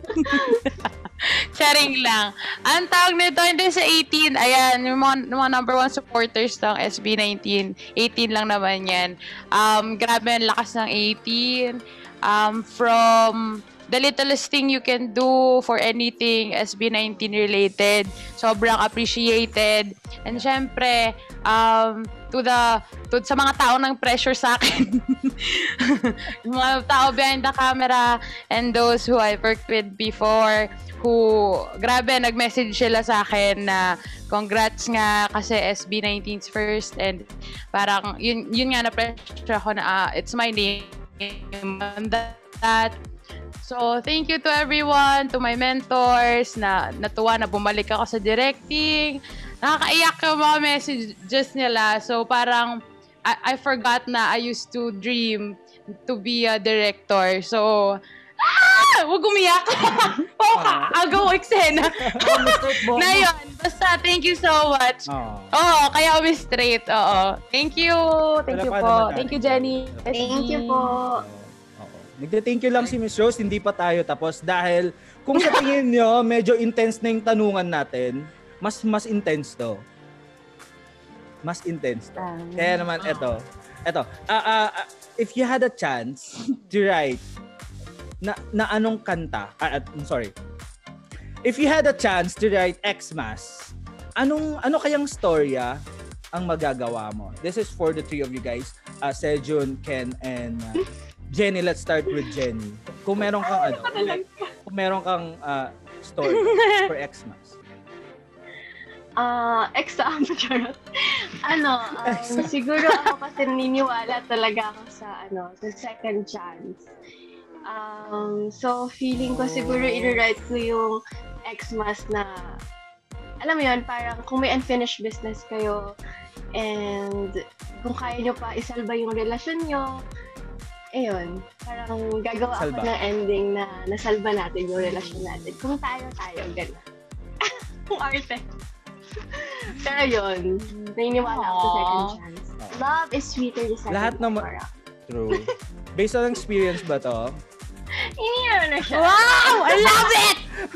Sharing lang. Ang tawag nito, hindi sa 18. Ayan, yung mga number 1 supporters ng SB19. 18 lang naman yan. Grabe ang lakas ng 18. From the littlest thing you can do for anything SB19 related. Sobrang appreciated. And syempre, sa mga tao ng pressure sa akin. Yung mga tao behind the camera and those who I worked with before who, grabe, nag-message sila sa akin na congrats nga kasi SB19's first and parang yun nga na-pressure ako na it's my name and that. So, thank you to everyone, to my mentors, na natuwa na bumalik ako sa directing. Nakakaiyak yung mga messages nila. So, parang, I forgot na I used to dream to be a director. So, huwag umiyak. Agaw eksena. Na yun. Basta, thank you so much. Kaya umi-straight. Thank you. Thank you po. Thank you, Jenny. Thank you po. Nagte-thank you lang si Miss Rose, hindi pa tayo tapos dahil kung sa tingin nyo medyo intense na yung tanungan natin, mas intense to. Mas intense to. Kaya naman ito. If you had a chance to write na anong kanta, if you had a chance to write Xmas, ano kayang storya ang magagawa mo? This is for the three of you guys, Sejun, Ken, and Jenny. Let's start with Jenny. Kung meron kang story for Xmas. Exam, charot. Siguro ako kasi naniniwala talaga ako sa second chance. So feeling ko siguro i-write ko yung Xmas na, alam mo yun, parang kung may unfinished business kayo and kung kaya nyo pa isalba yung relasyon nyo, ayun, parang gagawa ako ng ending na nasalba natin yung relasyon natin. Kung tayo, gano'n. Kung arte. Pero yun, naniniwala ako sa second chance. Love is sweeter the second lahat naman. True. Based on experience ba to? Iniyo na siya. Wow! I love it!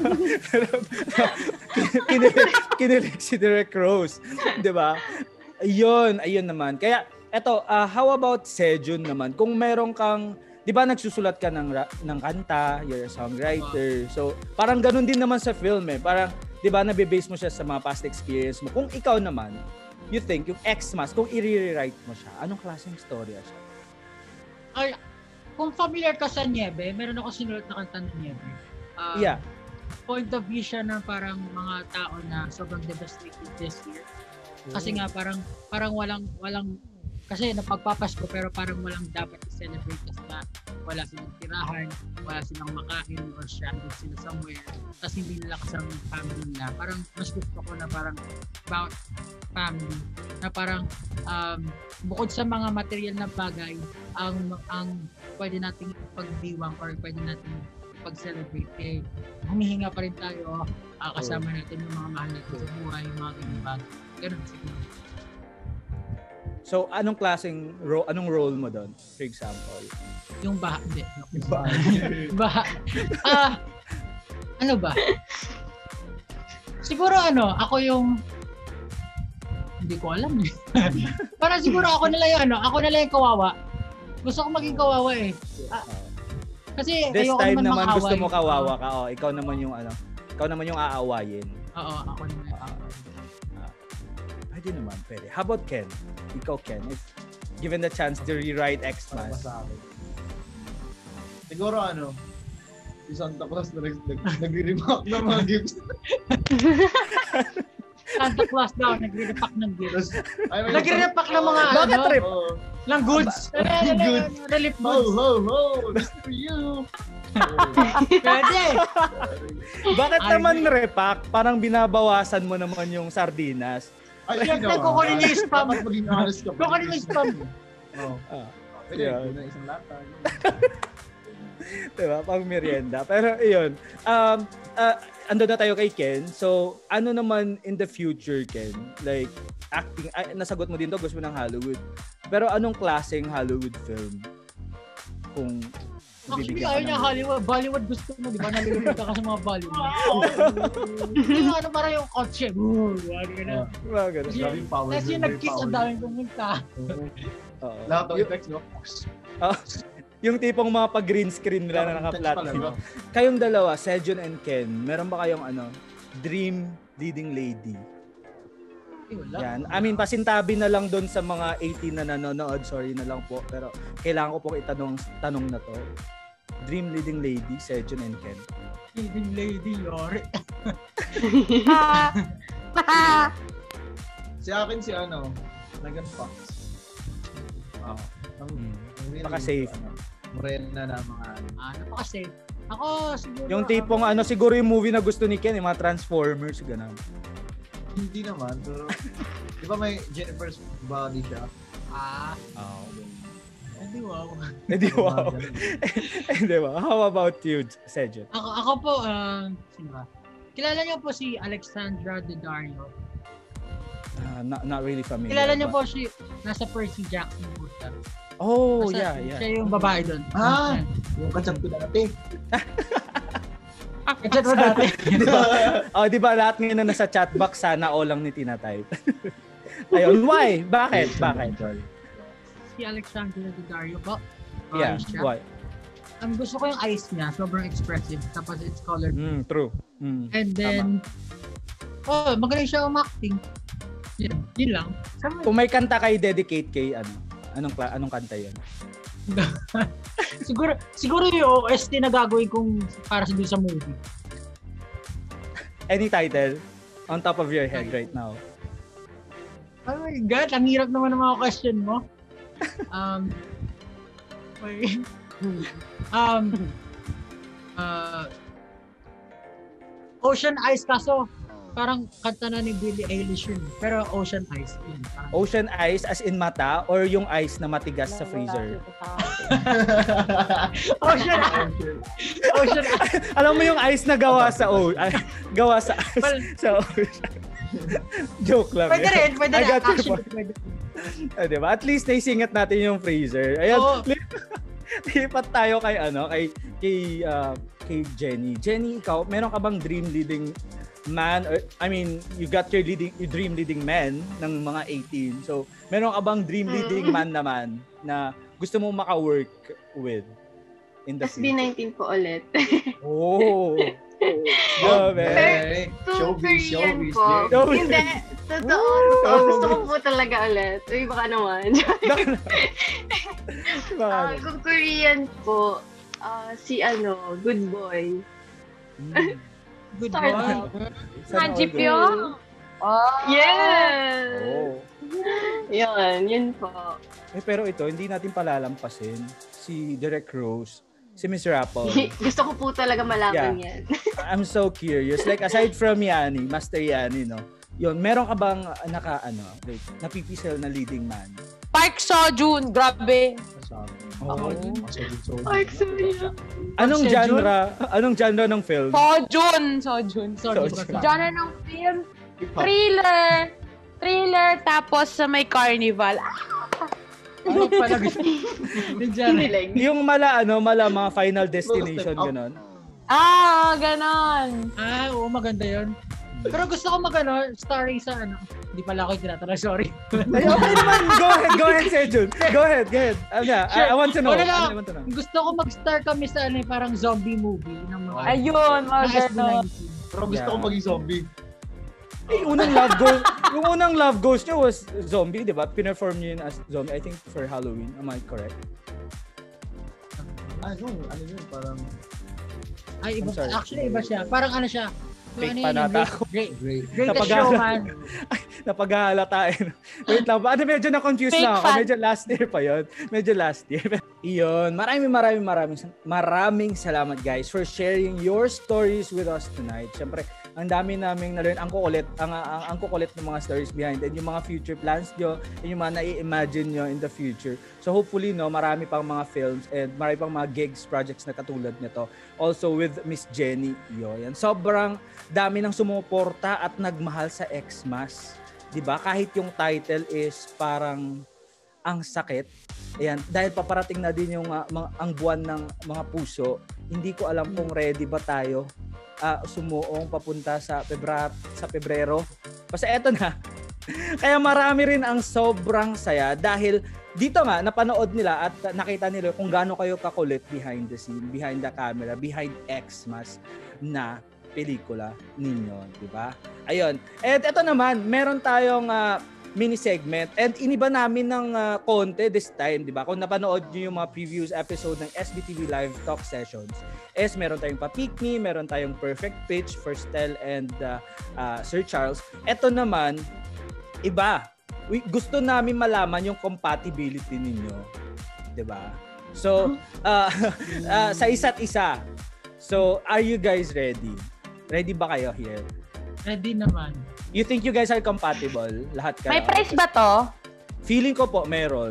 Kinilig si Direk Rose. Diba? Ayun naman. Kaya, eto, how about Sejun naman? Kung meron kang, di ba nagsusulat ka ng kanta, you're a songwriter. So, parang ganun din naman sa film eh. Parang, di ba, nabe-base mo siya sa mga past experience mo. Kung ikaw naman, you think, yung Xmas, kung i-rewrite mo siya, anong klaseng storya siya? Ay, kung familiar ka sa Niebe, meron ako sinulat na kanta ng Niebe. Yeah. Point of view siya ng parang mga tao na sobrang devastated this year. Kasi nga parang walang kasi napagpapasko pero parang walang dapat i-celebrate kasi na wala silang tirahan, wala silang makain or stranded sila somewhere. Tapos hindi nila kasama yung family nila. Parang mas gusto ko na parang about family. Na parang bukod sa mga material na bagay, ang pwede nating pagdiwang or pwede nating pag-celebrate eh humihinga pa rin tayo kasama natin yung mga mahal natin sa buhay, yung mga ganyan bagay. Ganun siguro. So, anong role mo doon? For example? Yung baha. Hindi. Yung baha. Ano ba? Siguro ako yung hindi ko alam eh. Parang siguro ako na lang yung kawawa. Gusto ko maging kawawa eh. Kasi this ayoko time naman makaaway. gusto mo kawawa ka. Ikaw naman yung aawayin. Oo, ako naman yung aawayin. Pwede naman, pwede. How about Ken? Ikaw, Ken, if given the chance to rewrite Xmas. Siguro si Santa Claus na nag-remark ng mga gifts. Santa Claus daw, nagre-repack ng gifts. Ay, may Nagre-repack ng mga, Bakit trip? Oo. ng goods. Goods. Relief Ho, goods. ho, ho! This for you! Pwede. Bakit Ay, naman repack? Parang binabawasan mo naman yung sardinas. Ay, Siyempre, kukunin niyo yung spam. Dapat maging honest ka. Kukunin mo yung spam. Oo. Ah, Pwede, Yeah. na isang lata. diba? Pang merienda. Pero yun, ando na tayo kay Ken. So, ano naman in the future, Ken? Like, acting, nasagot mo din to, gusto mo ng Hollywood. Pero anong klaseng Hollywood film? Kung Actually, bibigyan ka ayaw niya ng- Hollywood. Bollywood gusto mo, di ba? Nalulunod ka sa mga Bollywood. Yung ano, parang yung kotse. Wag na. Mga ganun. Grabe yung power. Tapos yung nag-kiss, ang daming pumunta. Oo. Lahat ng effects, no? Yung tipong mga pag-green screen nila na naka-platform. Kayong dalawa, Sejun and Ken, meron ba kayong dream leading lady? Wala. Yan. I mean, pasintabi na lang doon sa mga 18 na nanonood. Sorry na lang po. Pero kailangan ko pong tanong na to. Dream leading lady, Sejun and Ken. Leading lady, Yori. Si akin si Megan Fox. Baka safe. Morena na mga Napaka-safe. Ako, siguro. Yung tipong siguro yung movie na gusto ni Ken, yung mga Transformers, gano'n. hindi naman, pero di ba may Jennifer's body siya? Hindi, wow. Hindi, wow. Hindi ba? How about you, Sejun? Ako po, sino ba? Kilala niyo po si Alexandra Daddario. Not really familiar. Kilala niyo but- po nasa Percy Jackson po siya. Oh, Basta yeah. Siya yung babae doon. Yung kachat ko dati. Kachat mo dati. Oh, di ba lahat ngayon na nasa chat box sana all lang ni Tina type. Ayun, why? Bakit? Si Alexandra Daddario po. Yeah, Siya. why? Ang gusto ko yung eyes niya, sobrang expressive. Tapos it's colored. True. And then, magaling siya umacting. Yun lang. Kung may kanta kay dedicate kay anong kanta 'yon? siguro yung OST na gagawin kong para sa movie. Any title on top of your head right now? Oh my God, ang hirap naman ng mga question mo. Ocean Eyes kaso parang kanta na ni Billie Eilish yun. Pero Ocean Eyes yun. Ocean eyes as in mata or yung eyes na matigas sa freezer? Ocean Eyes. Ocean Eyes. Alam mo yung eyes na gawa sa gawa sa sa ocean. Joke lang. Pwede rin. I got your Actually, point. pwede. Diba? At least naisingat natin yung freezer. Ayan. Oo. Lipat tayo kay kay Jenny. Jenny, ikaw, meron ka bang dream leading man? Or, I mean, you got your dream leading man ng mga 18. So, meron ka bang dream leading man naman na gusto mo maka-work with in the future? SB19 po ulit. Oh. Grabe. Korean po. Showbiz. Hindi. Totoo. Gusto ko po talaga ulit. Uy, baka naman. Kung Korean po, si Good Boy. Good Start boy. out. Hanjipyo? Yes! Oh. Yun po. Pero ito, hindi natin palalampasin si Derek Rose, si Miss Rapple. Gusto ko po talaga malaman yan. I'm so curious. Like, aside from Yani, Master Yani, no? Yun, meron ka bang napipisel na leading man? Park Seo-joon, grabe. Oh. Ay, sorry. Anong genre ng film? Seo-joon. Sorry. Genre ng film, thriller, tapos sa may carnival. Ano pala gusto? Kinilig. Yung mala mga Final Destination, ganon. Ganon. Oo, maganda yun. Pero gusto ko starring sa hindi pala ako yung tinatanong, sorry. Ay, okay naman. Go ahead, Sejun. Go ahead. Sure. I want to know. Wala lang. I want to know. Gusto ko mag-star kami sa parang zombie movie ng mga Ayun, mga ganon. Pero gusto ko maging zombie. Yung unang love ghost niya was zombie, di ba? Pinerform niya yun as zombie, I think for Halloween. Am I correct? Ano yun? Parang... Ay, iba. I'm sorry. Actually, iba siya. Parang siya. Fake pa nata ako. Greatest showman. Napaghahalata. Wait lang. Medyo na-confused na ako. Medyo last year pa yun. Iyon. Maraming salamat guys for sharing your stories with us tonight. Siyempre, ang dami naming na-learn. Ang kukulit ng mga stories behind it. Yung mga future plans nyo. Yung mga nai-imagine nyo in the future. So hopefully, marami pang mga films and marami pang mga gigs projects na katulad nito. Also with Miss Jenny. Yan. Sobrang dami ng sumuporta at nagmahal sa Xmas. 'Di ba? Kahit yung title is parang ang sakit. Ayan, dahil paparating na din yung ang buwan ng mga puso. Hindi ko alam kung ready ba tayo sumuong papunta sa Pebrero. Basta eto na. Kaya marami rin ang sobrang saya dahil dito nga napanood nila at nakita nila kung gaano kayo kakulit behind the scene, behind the camera, behind Xmas na pelikula ninyo, di ba? Ayun. And ito naman, meron tayong mini segment and iniba namin ng konti this time, di ba? Kung napanood niyo yung mga previous episode ng SBTV Live Talk Sessions, meron tayong Pa-Pick Me, meron tayong Perfect Pitch for Stel and Sir Charles. Ito naman, iba. Gusto namin malaman yung compatibility ninyo, di ba? So, sa isa't isa. So, are you guys ready? Ready ba kayo here? Ready naman. You think you guys are compatible? Lahat kayo? May price ba to? Feeling ko po meron.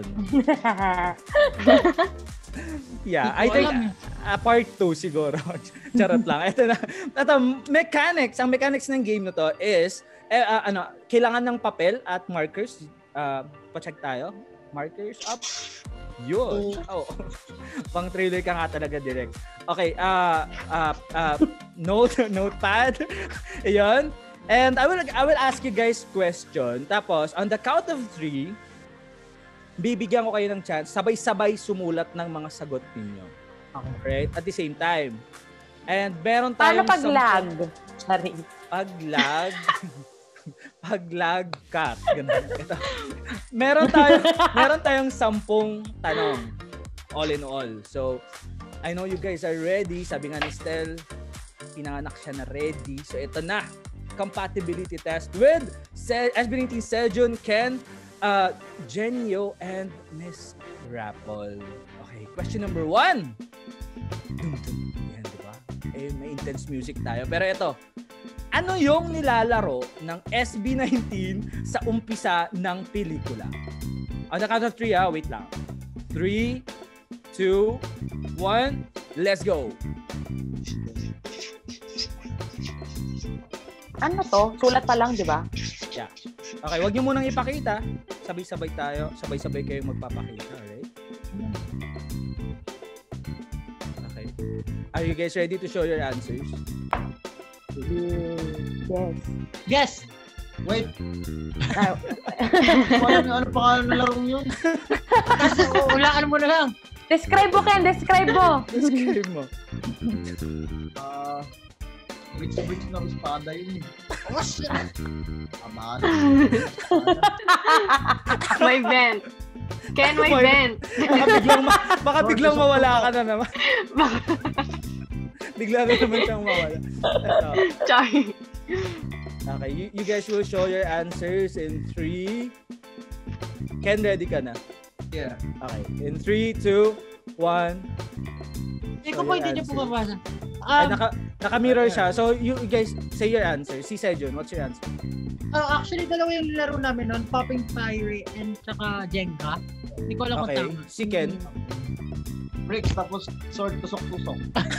Yeah, I think part 2 siguro. Charot lang. Ito, mechanics. Ang mechanics ng game na to is kailangan ng papel at markers. Pa-check tayo. Markers up. Yun. Oh. Pang trailer ka nga talaga direct. Okay, notepad. Ayun. And I will ask you guys question. Tapos on the count of 3, bibigyan ko kayo ng chance sabay-sabay sumulat ng mga sagot ninyo. Right? At the same time. And meron tayong pag-lag? Sorry. Pag-lag. Pag-lag cut. Ganun. Ito. Meron tayong 10 tanong. All in all. So, I know you guys are ready. Sabi nga ni Stel, pinanganak siya na ready. So, ito na. Compatibility test with SB19 Sejun, Ken, Genyo, and Miss Rapol. Okay, question number 1. Yan, diba? May intense music tayo. Pero ito, ano yung nilalaro ng SB19 sa umpisa ng pelikula? On the count of 3, wait lang. 3, 2, 1, let's go! Ano to? Sulat pa lang, di ba? Yeah. Okay, wag niyo munang ipakita. Sabay-sabay tayo. Sabay-sabay kayong magpapakita, alright? Okay. Are you guys ready to show your answers? Yes. Yes! Wait. Ano pangalan na larong yun? Kasi ulaan mo na lang. Describe mo, Ken. Describe mo. Describe mo. Rich na espada yun eh. Amano. May vent. Ken, may vent. Baka biglang mawala ka na naman. Bigla na naman siyang mawala. Sorry. Okay, you guys will show your answers in 3. Ken, ready ka na? Yeah. Okay, in 3, 2, 1. Hindi ko po, hindi niyo po mabasa. Naka-mirror siya. So, you guys say your answer. Si Sejun, what's your answer? Actually, dalawa yung laro namin noon. Popping Fiery and saka Jenga. Hindi ko alam kung tama. Si Ken? Bricks, tapos sword, tusok-tusok.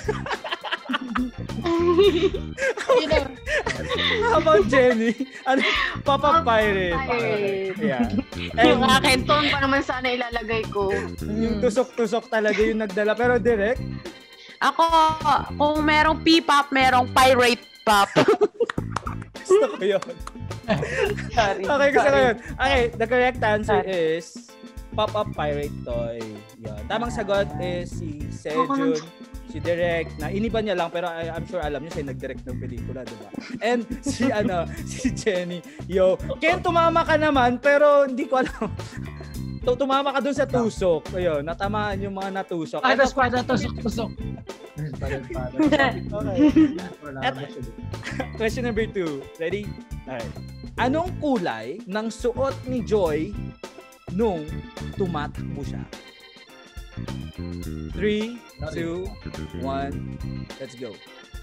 How about Jenny? Pop-up pirate. Yeah. Yung akin, tone pa naman sana ilalagay ko. Yung tusok-tusok talaga yung nagdala. Pero direct? Ako, kung merong P-pop, merong pirate pop. Gusto ko yun. Sorry. Okay, gusto ko yun. Okay, the correct answer is pop-up pirate toy. Yun. Tamang sagot is si Sejun, si Direk, na iniba niya lang pero I'm sure alam niyo siya nag-direct ng pelikula, diba? And si Jenny. Yo, Ken, tumama ka naman pero hindi ko alam. Tumama ka dun sa tusok. Ayun, natamaan yung mga natusok. Tapos pa tusok-tusok. Okay. Wala At- naman siya. Question number 2. Ready? Alright. Anong kulay ng suot ni Joy nung tumatakbo siya? 3, 2, 1, let's go.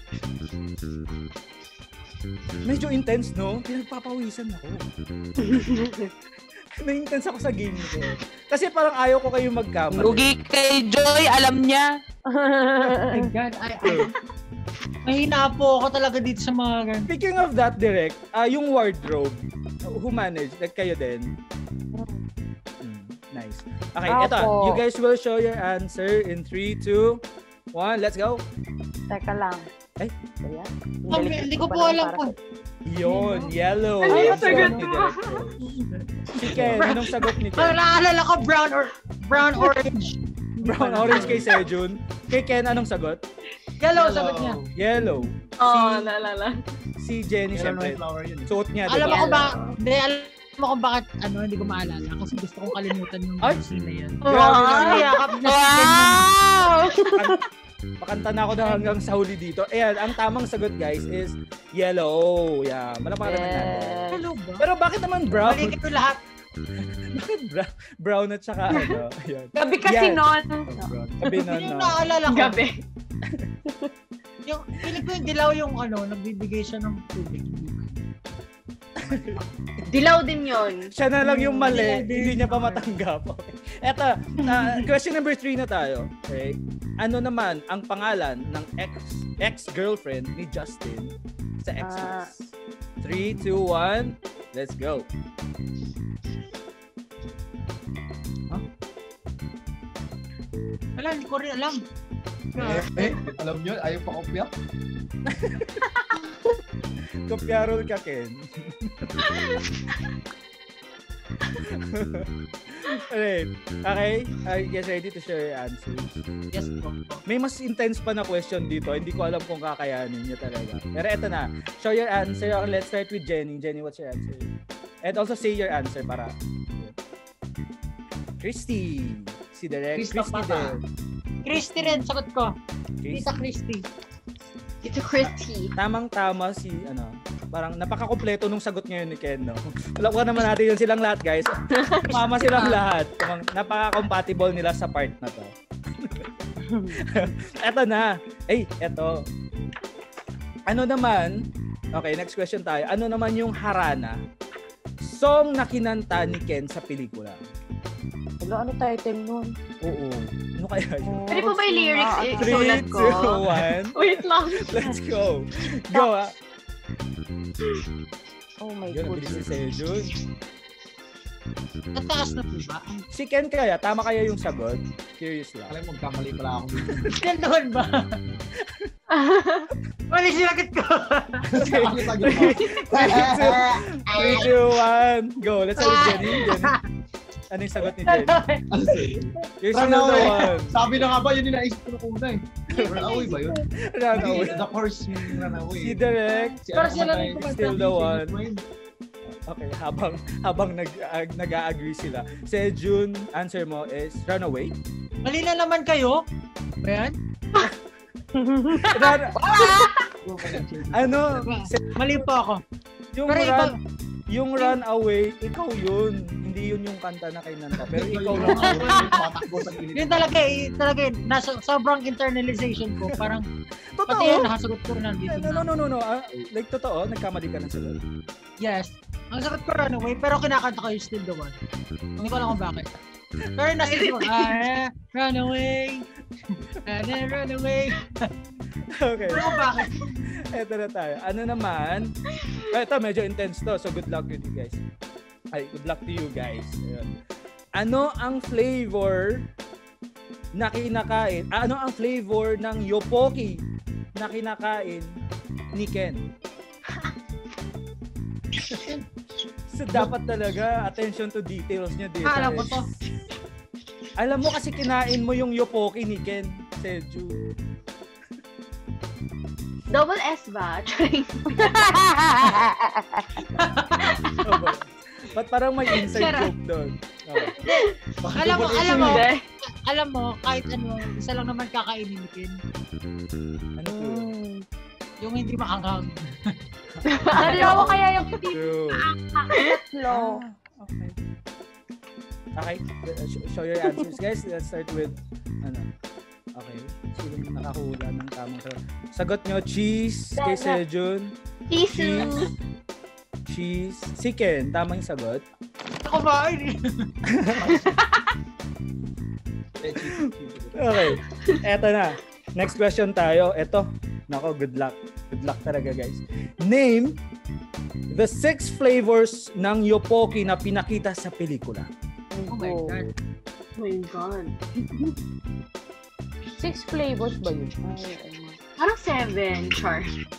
Medyo intense, no? Pinagpapawisan ako. Na-intense ako sa game ko. Kasi parang ayaw ko kayo magkamali. Lugi kay Joy, alam niya. Oh my God. Mahina po ako talaga dito sa mga ganun. Speaking of that, Direk, yung wardrobe, who managed? Like kayo din? Nice. Okay, Ako. eto. You guys will show your answer in 3, 2, 1. Let's go. Teka lang. Ay. Ayan. Hindi ko po alam po. Yun, yellow. Ano yung Yung sagot sagot ni mo? Direk. Si Ken, anong sagot ni Ang Ken? naalala ko, brown orange. Brown, orange kay Sejun. Kay Ken, anong sagot? Yellow, sagot niya. Yellow. Oo, naalala. Si Jenny, Yellow syempre. flower yun. Suot niya, Alam diba? mo ba, alam mo kung bakit, hindi ko maalala. Kasi gusto kong kalimutan yung Ay! scene na yan. Grabe naman. Yakap na si Ken. Wow! Pakanta na ako na hanggang sa huli dito. Ayan, ang tamang sagot guys is yellow. Yeah, malapakaran natin. Hello ba? Pero bakit naman brown? Mali kayo lahat. Bakit brown at saka ano? Ayan. Gabi kasi Yan. nun. Sabi na, Yung no. naalala ko. Gabi. Yung, feeling ko yung dilaw yung nagbibigay siya ng tubig. Dilaw din yon. Siya na lang yung mali, Hindi, hindi niya pa matanggap. Okay. Eto, question number 3 na tayo. Okay? Ano naman ang pangalan ng ex-girlfriend ni Justin sa Xmas? 3, 2, 1, let's go. Wala, hindi ko rin alam. Alam nyo, ayaw pa kopya. Kopyarol ka, Ken. Alright. Okay? Are you guys ready to share your answers? Yes po. May mas intense pa na question dito. Hindi ko alam kung kakayanin niya talaga. Pero eto na. Show your answer. Okay, let's start with Jenny. Jenny, what's your answer? And also say your answer para... Christy. Si Direk. Krista Christy Pata. din. Christy rin, sagot ko. Christy. Tita Christy. Ito Christy. Tamang-tama si, parang napakakompleto nung sagot ngayon ni Ken, no? Alam naman natin yun silang lahat, guys. Mama silang lahat. Napaka-compatible nila sa part na to. Eto na. Eto. Ano naman, okay, next question tayo. Ano naman yung Harana song na kinanta ni Ken sa pelikula? Ano title nun? Oo. Ano kaya yun? Pwede po ba yung lyrics 3, isulat 2, ko? 1. Wait lang. Let's go. Go, ah. Oh my Yun, ang bilis ni goodness. Sejun. Nataas na po ba? Si Ken kaya, tama kaya yung sagot? Curious lang. Alam mo, magkamali pala ako. Yan naman ba? Mali sinagot ko. Bakit sagot mo? 3, 2, 1, go. Let's start with Jenny. Jenny. Ano yung sagot ni Jenny? Ano sa'yo? You're still the one. Sabi na nga ba, yun yung naisip ko nung una eh. Runaway ba yun? Runaway. The horse yung runaway. Si Direk. Pero sila rin Manay. Still the one. Okay, habang nag-a-agree sila. Sejun, answer mo is Runaway. Mali na naman kayo. Ba yan? Ano? Mali po ako. Yung Pero iba, yung Runaway, ikaw yun. Hindi yun yung kanta na kay Nanta. Pero ikaw lang. Patakbo sa gilid. yun talaga nasa sobrang internalization ko. Parang, pati yun, Totoo? nakasagot ko rin nandito No. na. Like, totoo? Nagkamali ka ng sagot? Yes. Ang sagot ko runaway, pero kinakanta ko yung Still the One. Hindi ko alam kung bakit. Pero nasa ko, runaway. Runaway. Okay. Pero kung bakit? Eto na tayo. Ano naman? Ito, medyo intense to. So, good luck with you guys. Ay, good luck to you guys. Ayun. Ano ang flavor na kinakain? Ano ang flavor ng yopoki na kinakain ni Ken? So, dapat talaga attention to details niya dito. Alam ko to. Alam mo kasi kinain mo yung yopoki ni Ken, Seju. Double S ba? Ba't parang may inside Charot. joke doon? Okay. Alam mo, Hindi. alam mo, kahit ano, isa lang naman kakainin din. Ano po yun? Yung hindi maanghang. Dalawa kaya yung True. tatlo. Okay. Okay, show your answers guys. Let's start with Okay. Sino nakahula ng tamang sagot nyo? Cheese kay Sejun. Cheese. Si Ken, tamang sagot. Ako ba? Okay. Eto na. Next question tayo. Eto. Nako, good luck. Good luck talaga guys. Name the 6 flavors ng Yopoki na pinakita sa pelikula. Oh my God. Oh my God. 6 flavors ba yun? Parang 7, char.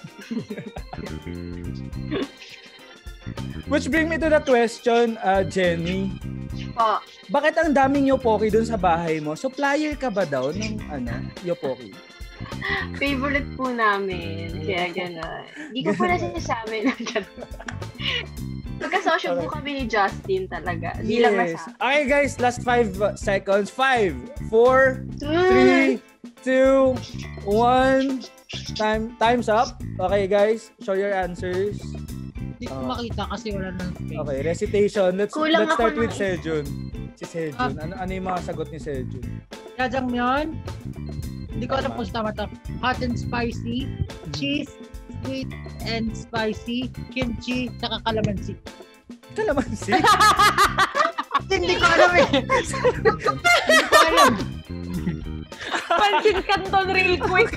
Which bring me to the question, Jenny. Po. Bakit ang daming Yopoki dun sa bahay mo? Supplier ka ba daw ng Yopoki? Favorite po namin. Kaya gano'n. Hindi ko po nasasabi na gano'n. Magkasosyo po kami ni Justin talaga. Di lang masabi. Okay guys, last 5 seconds. 5, 4, 3, 2, 1. Time's up. Okay guys, show your answers. Hindi ko makita kasi wala nang space. Okay, recitation. Let's Kulang start ako with ng- Sejun. Si Sejun. Ano yung mga sagot ni Sejun? Jajangmyeon. Hindi ko alam kung tama to. Hot and spicy, cheese, sweet and spicy, kimchi, saka calamansi. Kalamansi? Hindi ko alam eh. Hindi ko alam. Pansin Canton real quick.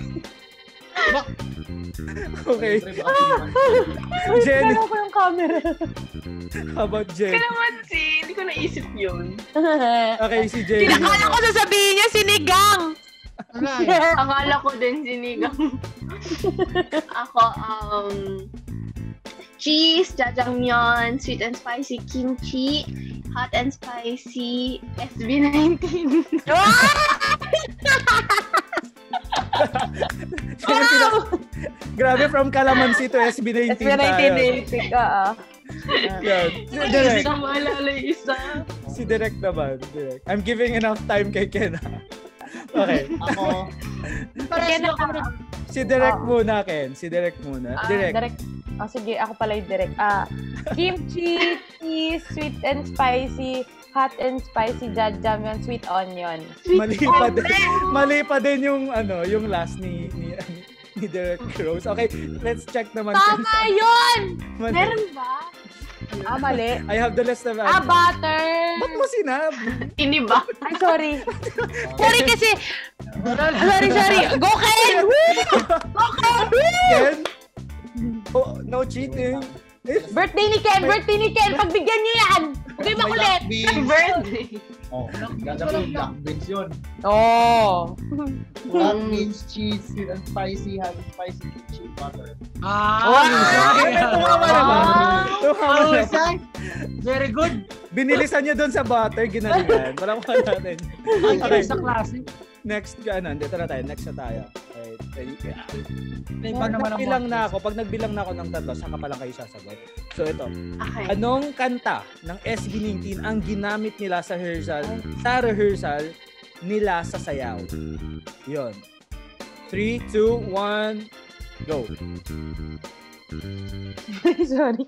Okay. Jenny, Dalawa ko yung camera. how about Jenny? Kalamansi, hindi ko naisip yun. Okay, si Jenny. Pinakala ko sasabihin niya sinigang. Wala eh. Akala ko din sinigang. Ako, cheese, jajangmyeon, sweet and spicy kimchi, hot and spicy SB19. Grabe, from Calamansi to SB19 tayo. SB19 Yan. Si Direk. Isa maalala yung isa. Si Direk naman. Direk. I'm giving enough time kay Ken. Okay. Ako, Parang sila kami. Si Direk muna, Ken. Si Direk muna. Direk. Direct. Oh, sige, ako pala yung direct. Kimchi, cheese, sweet and spicy, hot and spicy jajangmyeon, sweet onion. Mali pa din. Mali pa din yung yung last ni Derek Rose. Okay, let's check naman. Tama yun! Mali. Meron ba? Mali. I have the list of answers. Butter! Ba't mo sinabi? Iniba. Ay, sorry. Sorry kasi. Sorry. Go Ken! Ken? Oh, no cheating. Birthday ni Ken! Pagbigyan niyo yan! Okay, makulit! Birthday. Oh, gagawin black beans yun. Oh! Black beans, cheese, sweet and spicy, hot and spicy, kimchi, butter. Tumama naman. Tumama naman. Husay. Very good. Binilisan niya doon sa butter, ginalingan. Palakpakan natin. Okay. Sa klase. Next, dito na tayo. Next na tayo. Iba naman ang Nagbilang na ako. Pag nagbilang na ako ng 3, saka pa lang kayo sasagot. So ito. Okay. Anong kanta ng SB19 ang ginamit nila sa rehearsal nila sa sayaw? Yun. 3, 2, 1, go. Sorry.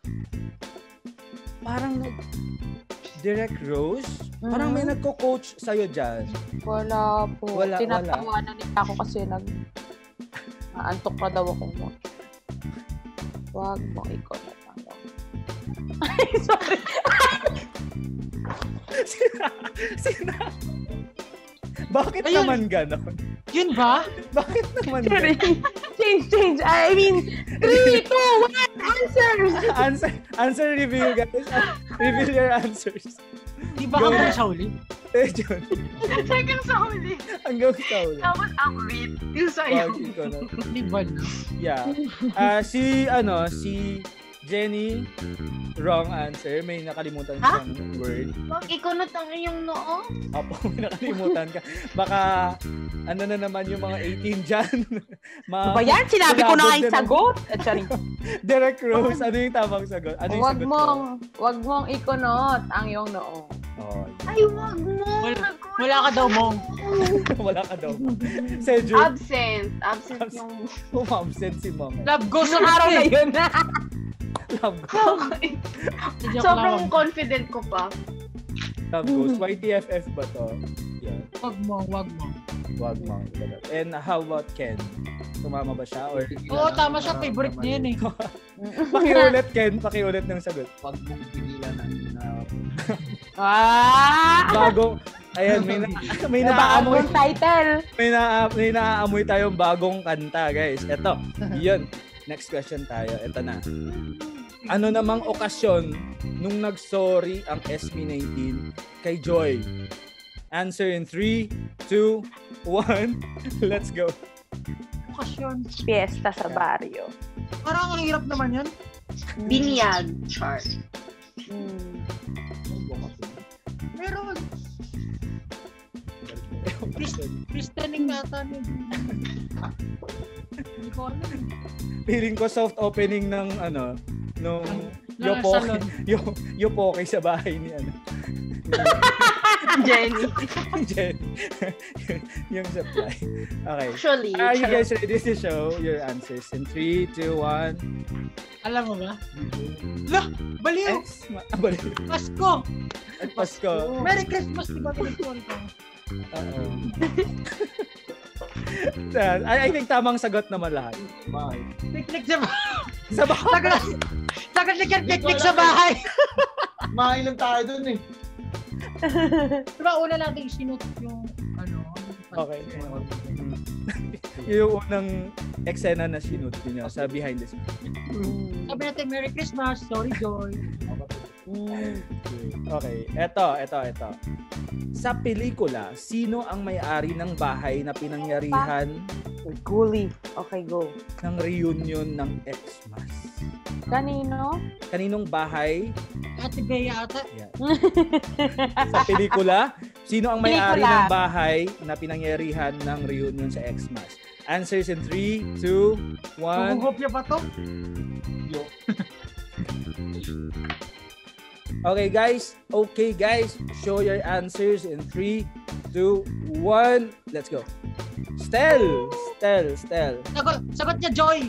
Parang Direct Rose? Parang may nagko-coach sa'yo dyan. Wala po. Wala. Tinatawanan nila ako kasi antok pa daw ako mo. Wag mo ikaw na tanong. Ay, sorry. Bakit Ayun. naman ganon? Yun ba? Bakit naman Sorry. ganon? Change. I mean, 3, 2, 1, answers! Answer reveal, guys. Reveal your answers. Di ba Go kami na. sa huli? John. Hanggang sa huli. Hanggang sa ulo. Tapos upbeat. Yung sayo. Wag ko na. Di ba na? Yeah. Si Jenny, wrong answer. May nakalimutan Ha? siyang word. Wag ikunot ang iyong noo. Apo, may nakalimutan ka. Baka, na naman yung mga 18 dyan. Ano ba yan? Sinabi ko na nga yung sagot. Sorry. Derek Rose, ano yung tamang sagot? Ano yung sagot mo? Wag mong ikunot ang iyong noo. Oh, Ay, wag mo. Wala ka daw, Mong. wala ka daw. Seju, Absent yung... umabsent si Mom. Love goes Yung araw na yun. Love goes. Sobrang confident ko pa. Love goes. YTFF ba to? Yeah. Wag mo. Wag mo. And how about Ken? Tumama ba siya? Or Oo, tama siya. Favorite niya yun eh. pakiulit, Ken. Pakiulit ng sagot. Pag mong pigilan na Bagong, ayan, may naamoy. Bagong title. May naaamoy tayong bagong kanta, guys. Eto, yun. Next question tayo. Eto na. Ano namang okasyon nung nag-sorry ang SB19 kay Joy? Answer in 3, 2, 1. Let's go. Okasyon. Fiesta sa baryo. Parang ang hirap naman yan. Binyag. Char. Meron. Christening nata niya. Hindi ko alam. Feeling ko soft opening ng nung salon. Yopoke sa bahay ni Jenny. Jen. Yung supply. Okay. Actually. Are you guys ready to show your answers? In 3, 2, 1. Alam mo ba? Lah! Baliw! Baliw. Pasko! Pasko. Merry Christmas! Diba pinagtuwan ko? I think tamang sagot naman lahat. Bye. Picnic sa bahay! Sa bahay. Sagad na yan, picnic sa bahay! Mahay lang tayo dun eh. Diba una natin sinut yung Okay. Yung unang eksena na sinut niyo sa behind the scenes. sabi natin, Merry Christmas, sorry Joy. Okay, eto. Sa pelikula, sino ang may-ari ng bahay na pinangyarihan Guli. Okay, go. ng reunion ng Xmas? Kanino? Kaninong bahay? Ate Bea ata. Yan. Sa pelikula, sino ang may-ari ng bahay na pinangyarihan ng reunion sa Xmas? Answers in 3, 2, 1. Gugupya pa to? Okay, guys. Show your answers in 3, 2, 1. Let's go. Stel. Sagot niya, Joy.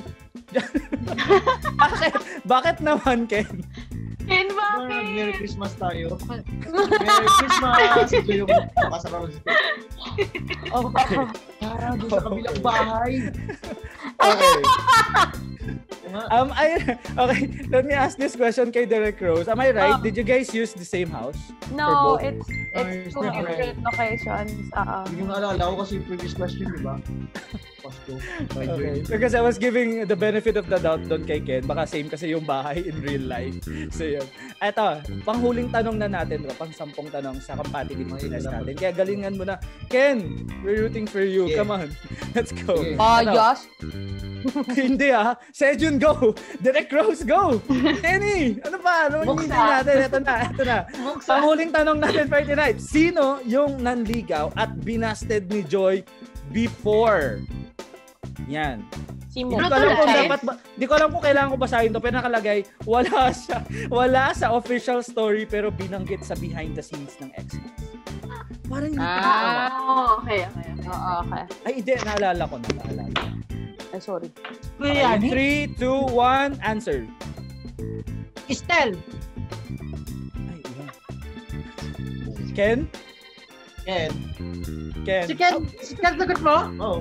Bakit naman, Ken? Ken, Merry bakit? Christmas tayo. Merry Christmas! Ito yung makasarap ng Okay. Para doon sa kabilang bahay. Okay. Okay, let me ask this question kay Derek Rose. Am I right? Did you guys use the same house? No, For both? it's two different locations. Hindi ko naalala ko kasi yung previous question, di ba? Pasko. Okay. Because I was giving the benefit of the doubt doon kay Ken. Baka same kasi yung bahay in real life. So yun. Eto, panghuling tanong na natin, pang-sampung tanong sa compatibility test natin. Kaya galingan mo na. Ken, we're rooting for you. Yeah. Come on. Let's go. Yeah. Yes. Hindi Sejun, go! Direct Rose, go! Kenny, ano pa? Ano hindi natin? Ito na. Panghuling tanong natin for tonight. Sino yung nanligaw at binasted ni Joy before? Yan. Simo. Hindi ko alam kung kailangan ko basahin to, pero nakalagay, wala sa official story pero binanggit sa behind the scenes ng Xmas. Parang hindi ko naalala. Okay. Oo, okay. Ay, hindi. Naalala ko. Ay, sorry. Kuya, 3, 2, 1, answer. Estel. Ay, ilan. Ken? Ken. Si Ken sagot mo? Oo.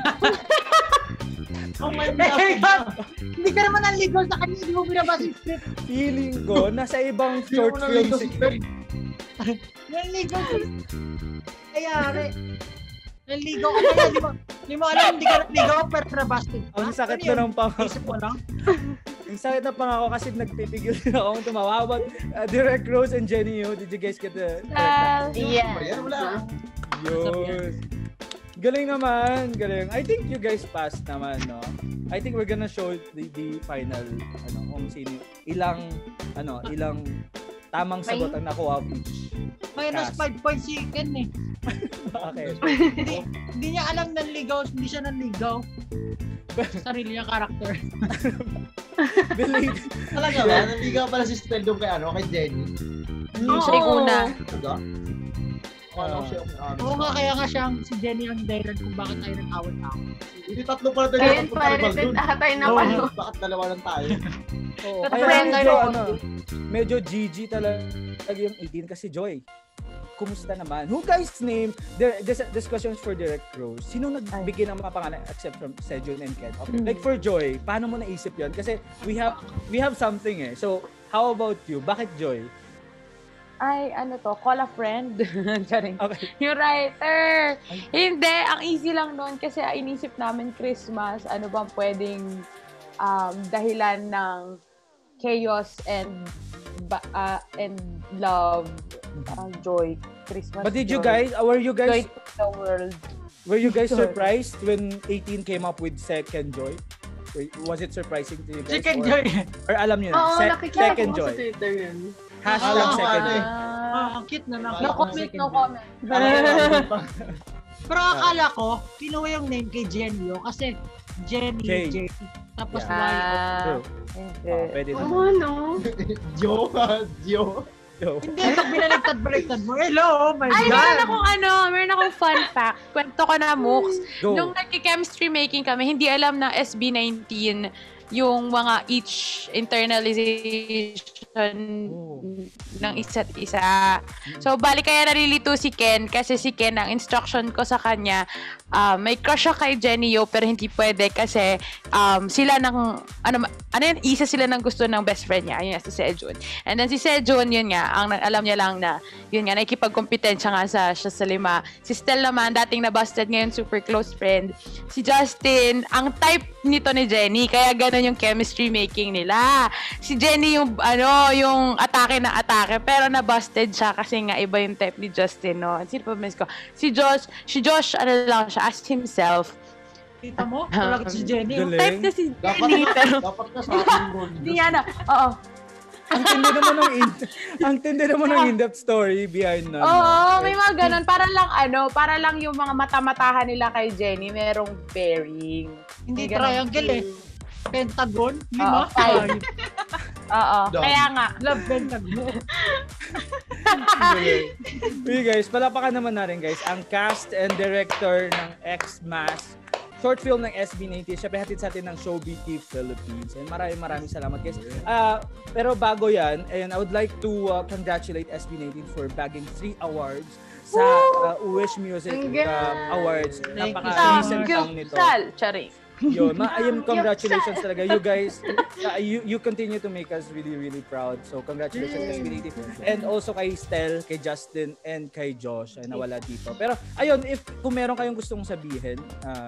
Oh my Eh, God! hindi ka naman nanligaw sa kanya, hindi mo binabasa yung script. Feeling ko, nasa ibang Hindi short mo film naligaw si si Ken. Nanligaw ka. Ayari. Nanligaw ka na, hindi mo alam, hindi ka nanligaw, pero nabasted. Ang sakit na ng pangako. Isip mo lang. Ang sakit na pangako kasi nagpipigil na akong tumawa. But Direct Rose and Jenny, did you guys get the... Yeah. Wala. Yun. Galing naman, galing. I think you guys passed naman, no? I think we're gonna show the final, kung sino, ilang tamang sagot ang nakuha of each. Minus 5 points si Ken eh. Okay. Hindi niya alam nanligaw, hindi siya nanligaw. Sarili niya character. Believe. Talaga ba? Nanligaw pala si Stel doon kay Jenny. Siya yung una. Diba? Ano siya? Oo nga, kaya nga siyang si Jenny ang dahilan kung bakit tayo nag-awat-awat. Hindi tatlo pala tayo. Kaya pirated atay na palo. Bakit dalawa lang tayo? Oo, But kaya friend medyo, tayo. medyo GG talaga yung 18 kasi Joy. Kumusta naman? Who guys name? This question is for Direct Rose. Sino nagbigay ng mga pangalan except from Sejun and Ken? Like for Joy, paano mo naisip yun? Kasi we have something eh. So, how about you? Bakit Joy? Ay, ano to? Call a friend. Charing. Okay. Yung writer. Hindi, ang easy lang noon kasi inisip namin Christmas, ano bang pwedeng dahilan ng chaos and love, joy, Christmas. But did you joy. guys, were you Joy guys, to the world. were you guys Joy. surprised when 18 came up with Second Joy? Was it surprising to you guys? Second or, Joy. Or alam niyo Oo, na, nakikita Second ko sa Joy. Twitter yun. Hashtag Second Joy. Ang cute na lang. No comment, no comment. Pero akala ko, kinuha yung name kay Jenny kasi Jenny, J. J. Tapos True. Hindi. Pwede naman. Oo, no? Joe. Yo. Hindi, pag binaliktad mo, hello, oh my Ay, God. meron akong fun fact. Kwento ko na, Mooks. Go. Nung nagki-chemistry making kami, hindi alam ng SB19 yung mga each internalization ng isa't isa. So, bali kaya nalilito si Ken kasi si Ken, ang instruction ko sa kanya, may crush siya kay Jenny Yo pero hindi pwede kasi sila ng, isa sila ng gusto ng best friend niya, yun nga, si Sejun. And then si Sejun, yun nga, ang alam niya lang na, yun nga, nakikipagkompetensya nga siya sa 5. Si Stel naman, dating na-busted, ngayon super close friend. Si Justin, ang type nito ni Jenny, kaya ganun yung chemistry making nila. Si Jenny yung yung atake na atake pero na-busted siya kasi nga iba yung type ni Justin, no. Sino pa miss ko? Si Josh lang siya as himself. Kita mo? Talaga si Jenny. Galing. Type na si Jenny pero Dapat ka sa akin, bro. Hindi ano, oo. Ang tindi naman ng in-depth story behind na. Oo, may mga ganun. Para lang yung mga mata-matahan nila kay Jenny, merong bearing. Hindi May ganun. triangle eh. Pentagon? Oo, 5. Oo, Done. kaya nga. Love pentagon. Okay guys, palapakan naman natin guys ang cast and director ng Xmas short film ng SB19. Siya hatid sa atin ng Showbiz Philippines. And maraming salamat guys. Pero bago yan, and I would like to congratulate SB19 for bagging 3 awards sa Wish Music Awards. Napaka-recent lang nito. Charing. Yun, congratulations talaga. You guys, you continue to make us really, really proud. So, congratulations SB19. And also kay Stel, kay Justin, and kay Josh, ay nawala dito. Pero, ayun, kung meron kayong gustong sabihin,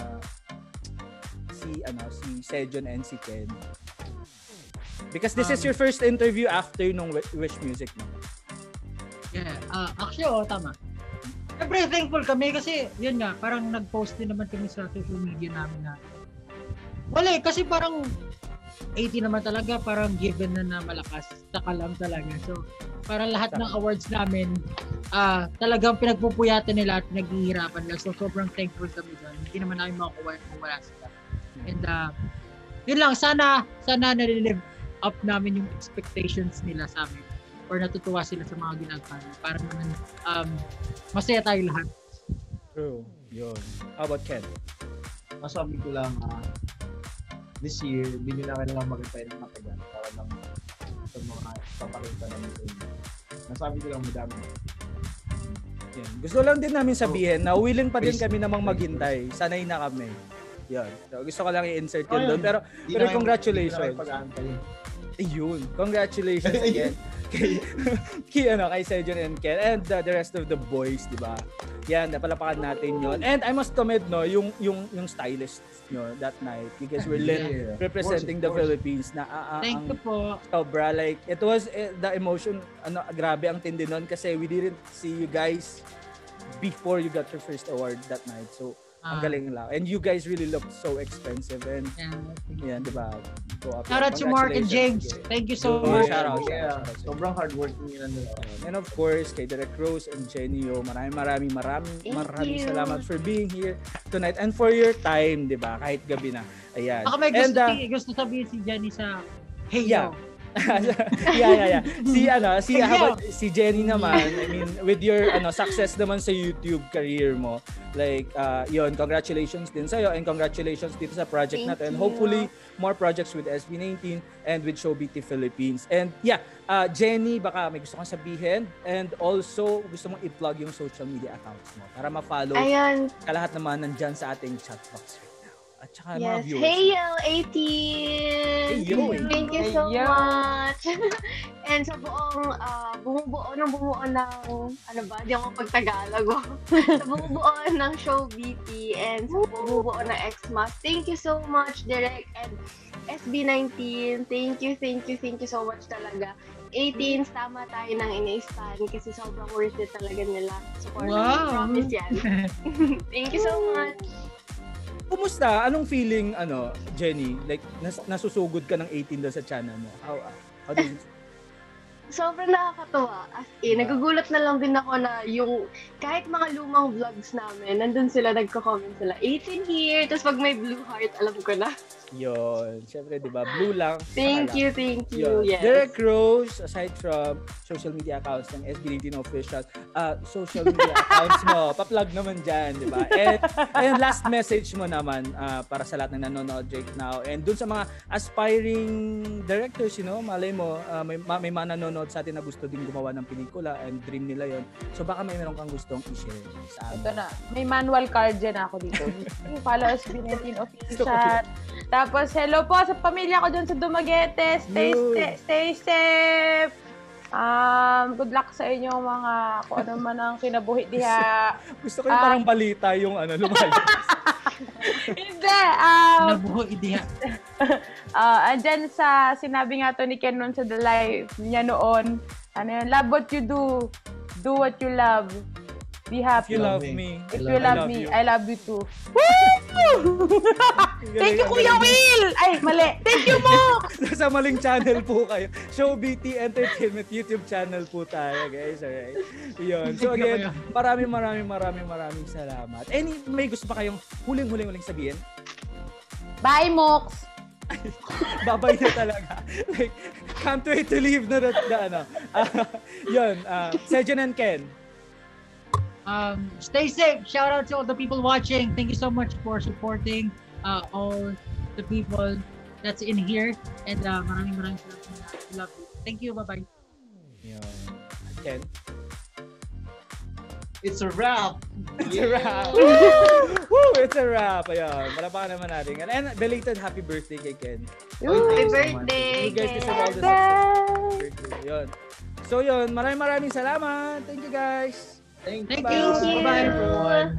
si Sejun and si Ken. Because this is your first interview after nung Wish Music, no? Yeah, actually, tama. Siyempre, thankful kami kasi, yun nga, parang nag-post din naman kami sa social media namin na wala kasi parang 80 naman talaga, parang given na malakas, saka lang talaga. So, parang lahat ng awards namin, talagang pinagpupuyatan nila at naghihirapan nila. So, sobrang thankful kami doon. Hindi naman namin makukuha kung wala sila. And, yun lang, sana na-live up namin yung expectations nila sa amin. Or natutuwa sila sa mga ginagawa. Para naman, masaya tayo lahat. True. Yun. How about Ken? Masabi ko lang, this year, hindi nyo na kailangan mag-apply ng matagal para lang sa mga papakita namin sa inyo. Nasabi ko lang madami. Yan. Gusto lang din namin sabihin na willing pa din kami namang maghintay. Sanay na kami. Yan. So, gusto ko lang i-insert yun doon. Pero congratulations. Ayun. Congratulations again. kay Sejun and Ken and the rest of the boys, di ba? Yan, napalapakan natin yon. And I must commend yung stylist nyo that night. You guys were lit representing the Philippines na Thank you po. sobra, like it was the emotion, grabe ang tindi nun kasi we didn't see you guys before you got your first award that night. So ang galing lang. And you guys really looked so expensive and yan, di ba? Shout out to Mark and James. Thank you so much. Shout out. Sobrang hardworking nila nila. And of course, kay Direct Rose and Genio, maraming salamat for being here tonight and for your time, di ba? Kahit gabi na. Ayan. Ako may gusto sabihin si Jenny sa Hey Yeah. Yo. Yeah. Si Jenny naman, I mean, with your success naman sa YouTube career mo, like yon, congratulations din sa'yo and congratulations dito sa project Thank natin. you. Hopefully more projects with SB19 and with Showbit Philippines. And yeah, Jenny, baka may gusto kang sabihin and also gusto mong i-plug yung social media accounts mo para ma-follow Ayan. ka lahat naman nandyan sa ating chat box right now. At saka mga Yes. viewers. Hey, yo, 18! Hey, yo. Thank you so Hey, yo. much! And sa buong, bumubuo ng, ano ba, di ako pagtagalog. Sa bumubuo ng Showbit and sa bumubuo ng Xmas, thank you so much, Direk and SB19. Thank you so much talaga. 18, tama tayo ng ina-stan kasi sobrang worth it talaga nila. Support Wow. promise yan. Thank you so much. Kumusta? Anong feeling, Jenny? Like, nasusugod ka ng 18 doon sa channel mo? How does it... Sobrang nakakatuwa. As in, nagugulat na lang din ako na yung kahit mga lumang vlogs namin, nandun sila, nagko-comment sila, 18 here, tapos pag may blue heart, alam ko na. Yun. Siyempre, di ba? Blue lang. Thank you, Yun. yes. Derek Rose, aside from social media accounts ng SB19 Official, social media accounts mo, pa-plug naman dyan, di ba? And last message mo naman para sa lahat ng nanonood right now. And dun sa mga aspiring directors, malay mo, may mga nanonood sa atin na gusto din gumawa ng pelikula and dream nila yon. So baka may meron kang gustong i-share sa amin. Ito na. May manual card dyan ako dito. Follow SB19 Official. Tapos, hello po sa pamilya ko dyan sa Dumaguete. Stay safe. Good luck sa inyo mga kung ano man ang kinabuhi diha. Gusto ko yung parang balita yung lumayas. Hindi. Nabuho ideya. Andyan sa sinabi nga to ni Ken noon sa the live niya noon. Ano yun? Love what you do. Do what you love. Be If happy. you love me, If you love me, you. I love you too. Woo! Thank you, Kuya Will! Ay, mali. Thank you, Mo! Nasa maling channel po kayo. Showbit Entertainment YouTube channel po tayo, guys. Alright. Yun. So again, maraming salamat. May gusto pa kayong huling sabihin? Bye, Mox! Babay na talaga. Like, can't wait to leave na yun. Sejan and Ken. Stay safe. Shout out to all the people watching. Thank you so much for supporting all the people that's in here. And maraming salamat. Love you. Thank you. Bye-bye. Yun. Ken? It's a wrap. It's a wrap. Woo! It's a wrap. Ayun. Palapakan naman natin. And belated happy birthday kay Ken. Happy birthday, You guys deserve all the Ken. success. Birthday. Yun. So yun, maraming salamat. Thank you guys. Thank Thank you. you. Bye-bye, everyone.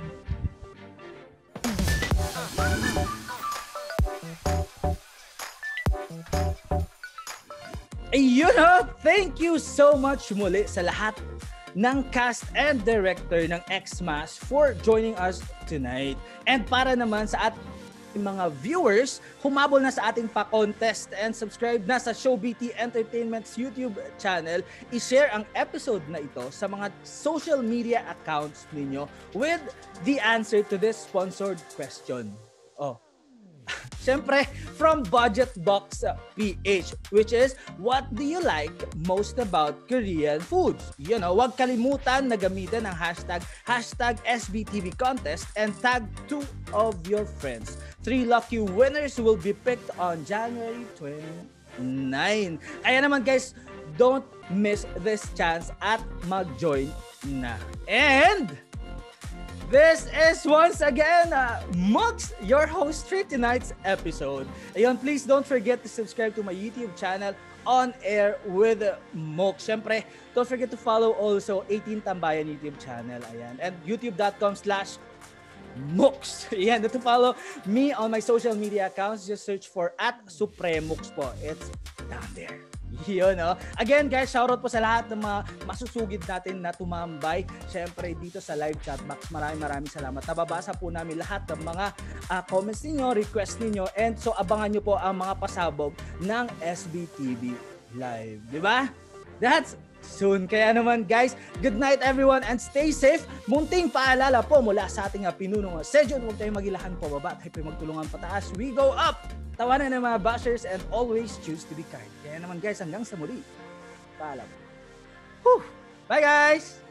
Ayun thank you so much muli sa lahat ng cast and director ng Xmas for joining us tonight. And para naman sa mga viewers, humabol na sa ating pa-contest and subscribe na sa Showbit Entertainment's YouTube channel. I-share ang episode na ito sa mga social media accounts ninyo with the answer to this sponsored question. Siyempre, from Budget Box PH, which is, what do you like most about Korean foods? Huwag kalimutan na gamitin ang hashtag SBTV contest and tag 2 of your friends. 3 lucky winners will be picked on January 29. Kaya naman guys, don't miss this chance at mag-join na. And this is once again Mux, your host for tonight's episode. Ayun, please don't forget to subscribe to my YouTube channel, On Air with Mux. Siyempre, don't forget to follow also 18 Tambayan YouTube channel. Ayan. And youtube.com/Mux. Ayan, to follow me on my social media accounts, just search for @Supremux po. It's down there. Yun, Again, guys, shoutout po sa lahat ng mga masusugid natin na tumambay. Siyempre, dito sa live chat box, maraming salamat. Nababasa po namin lahat ng mga comments ninyo, request ninyo, and so abangan nyo po ang mga pasabog ng SBTV Live. Di ba? That's soon. Kaya naman guys, good night everyone and stay safe. Munting paalala po mula sa ating pinunong Sejun, huwag tayong magilahan pababa, tayo po magtulungan pataas. We go up! Tawanan ng mga bashers and always choose to be kind. Kaya naman guys, hanggang sa muli. Paalam. Whew! Bye guys!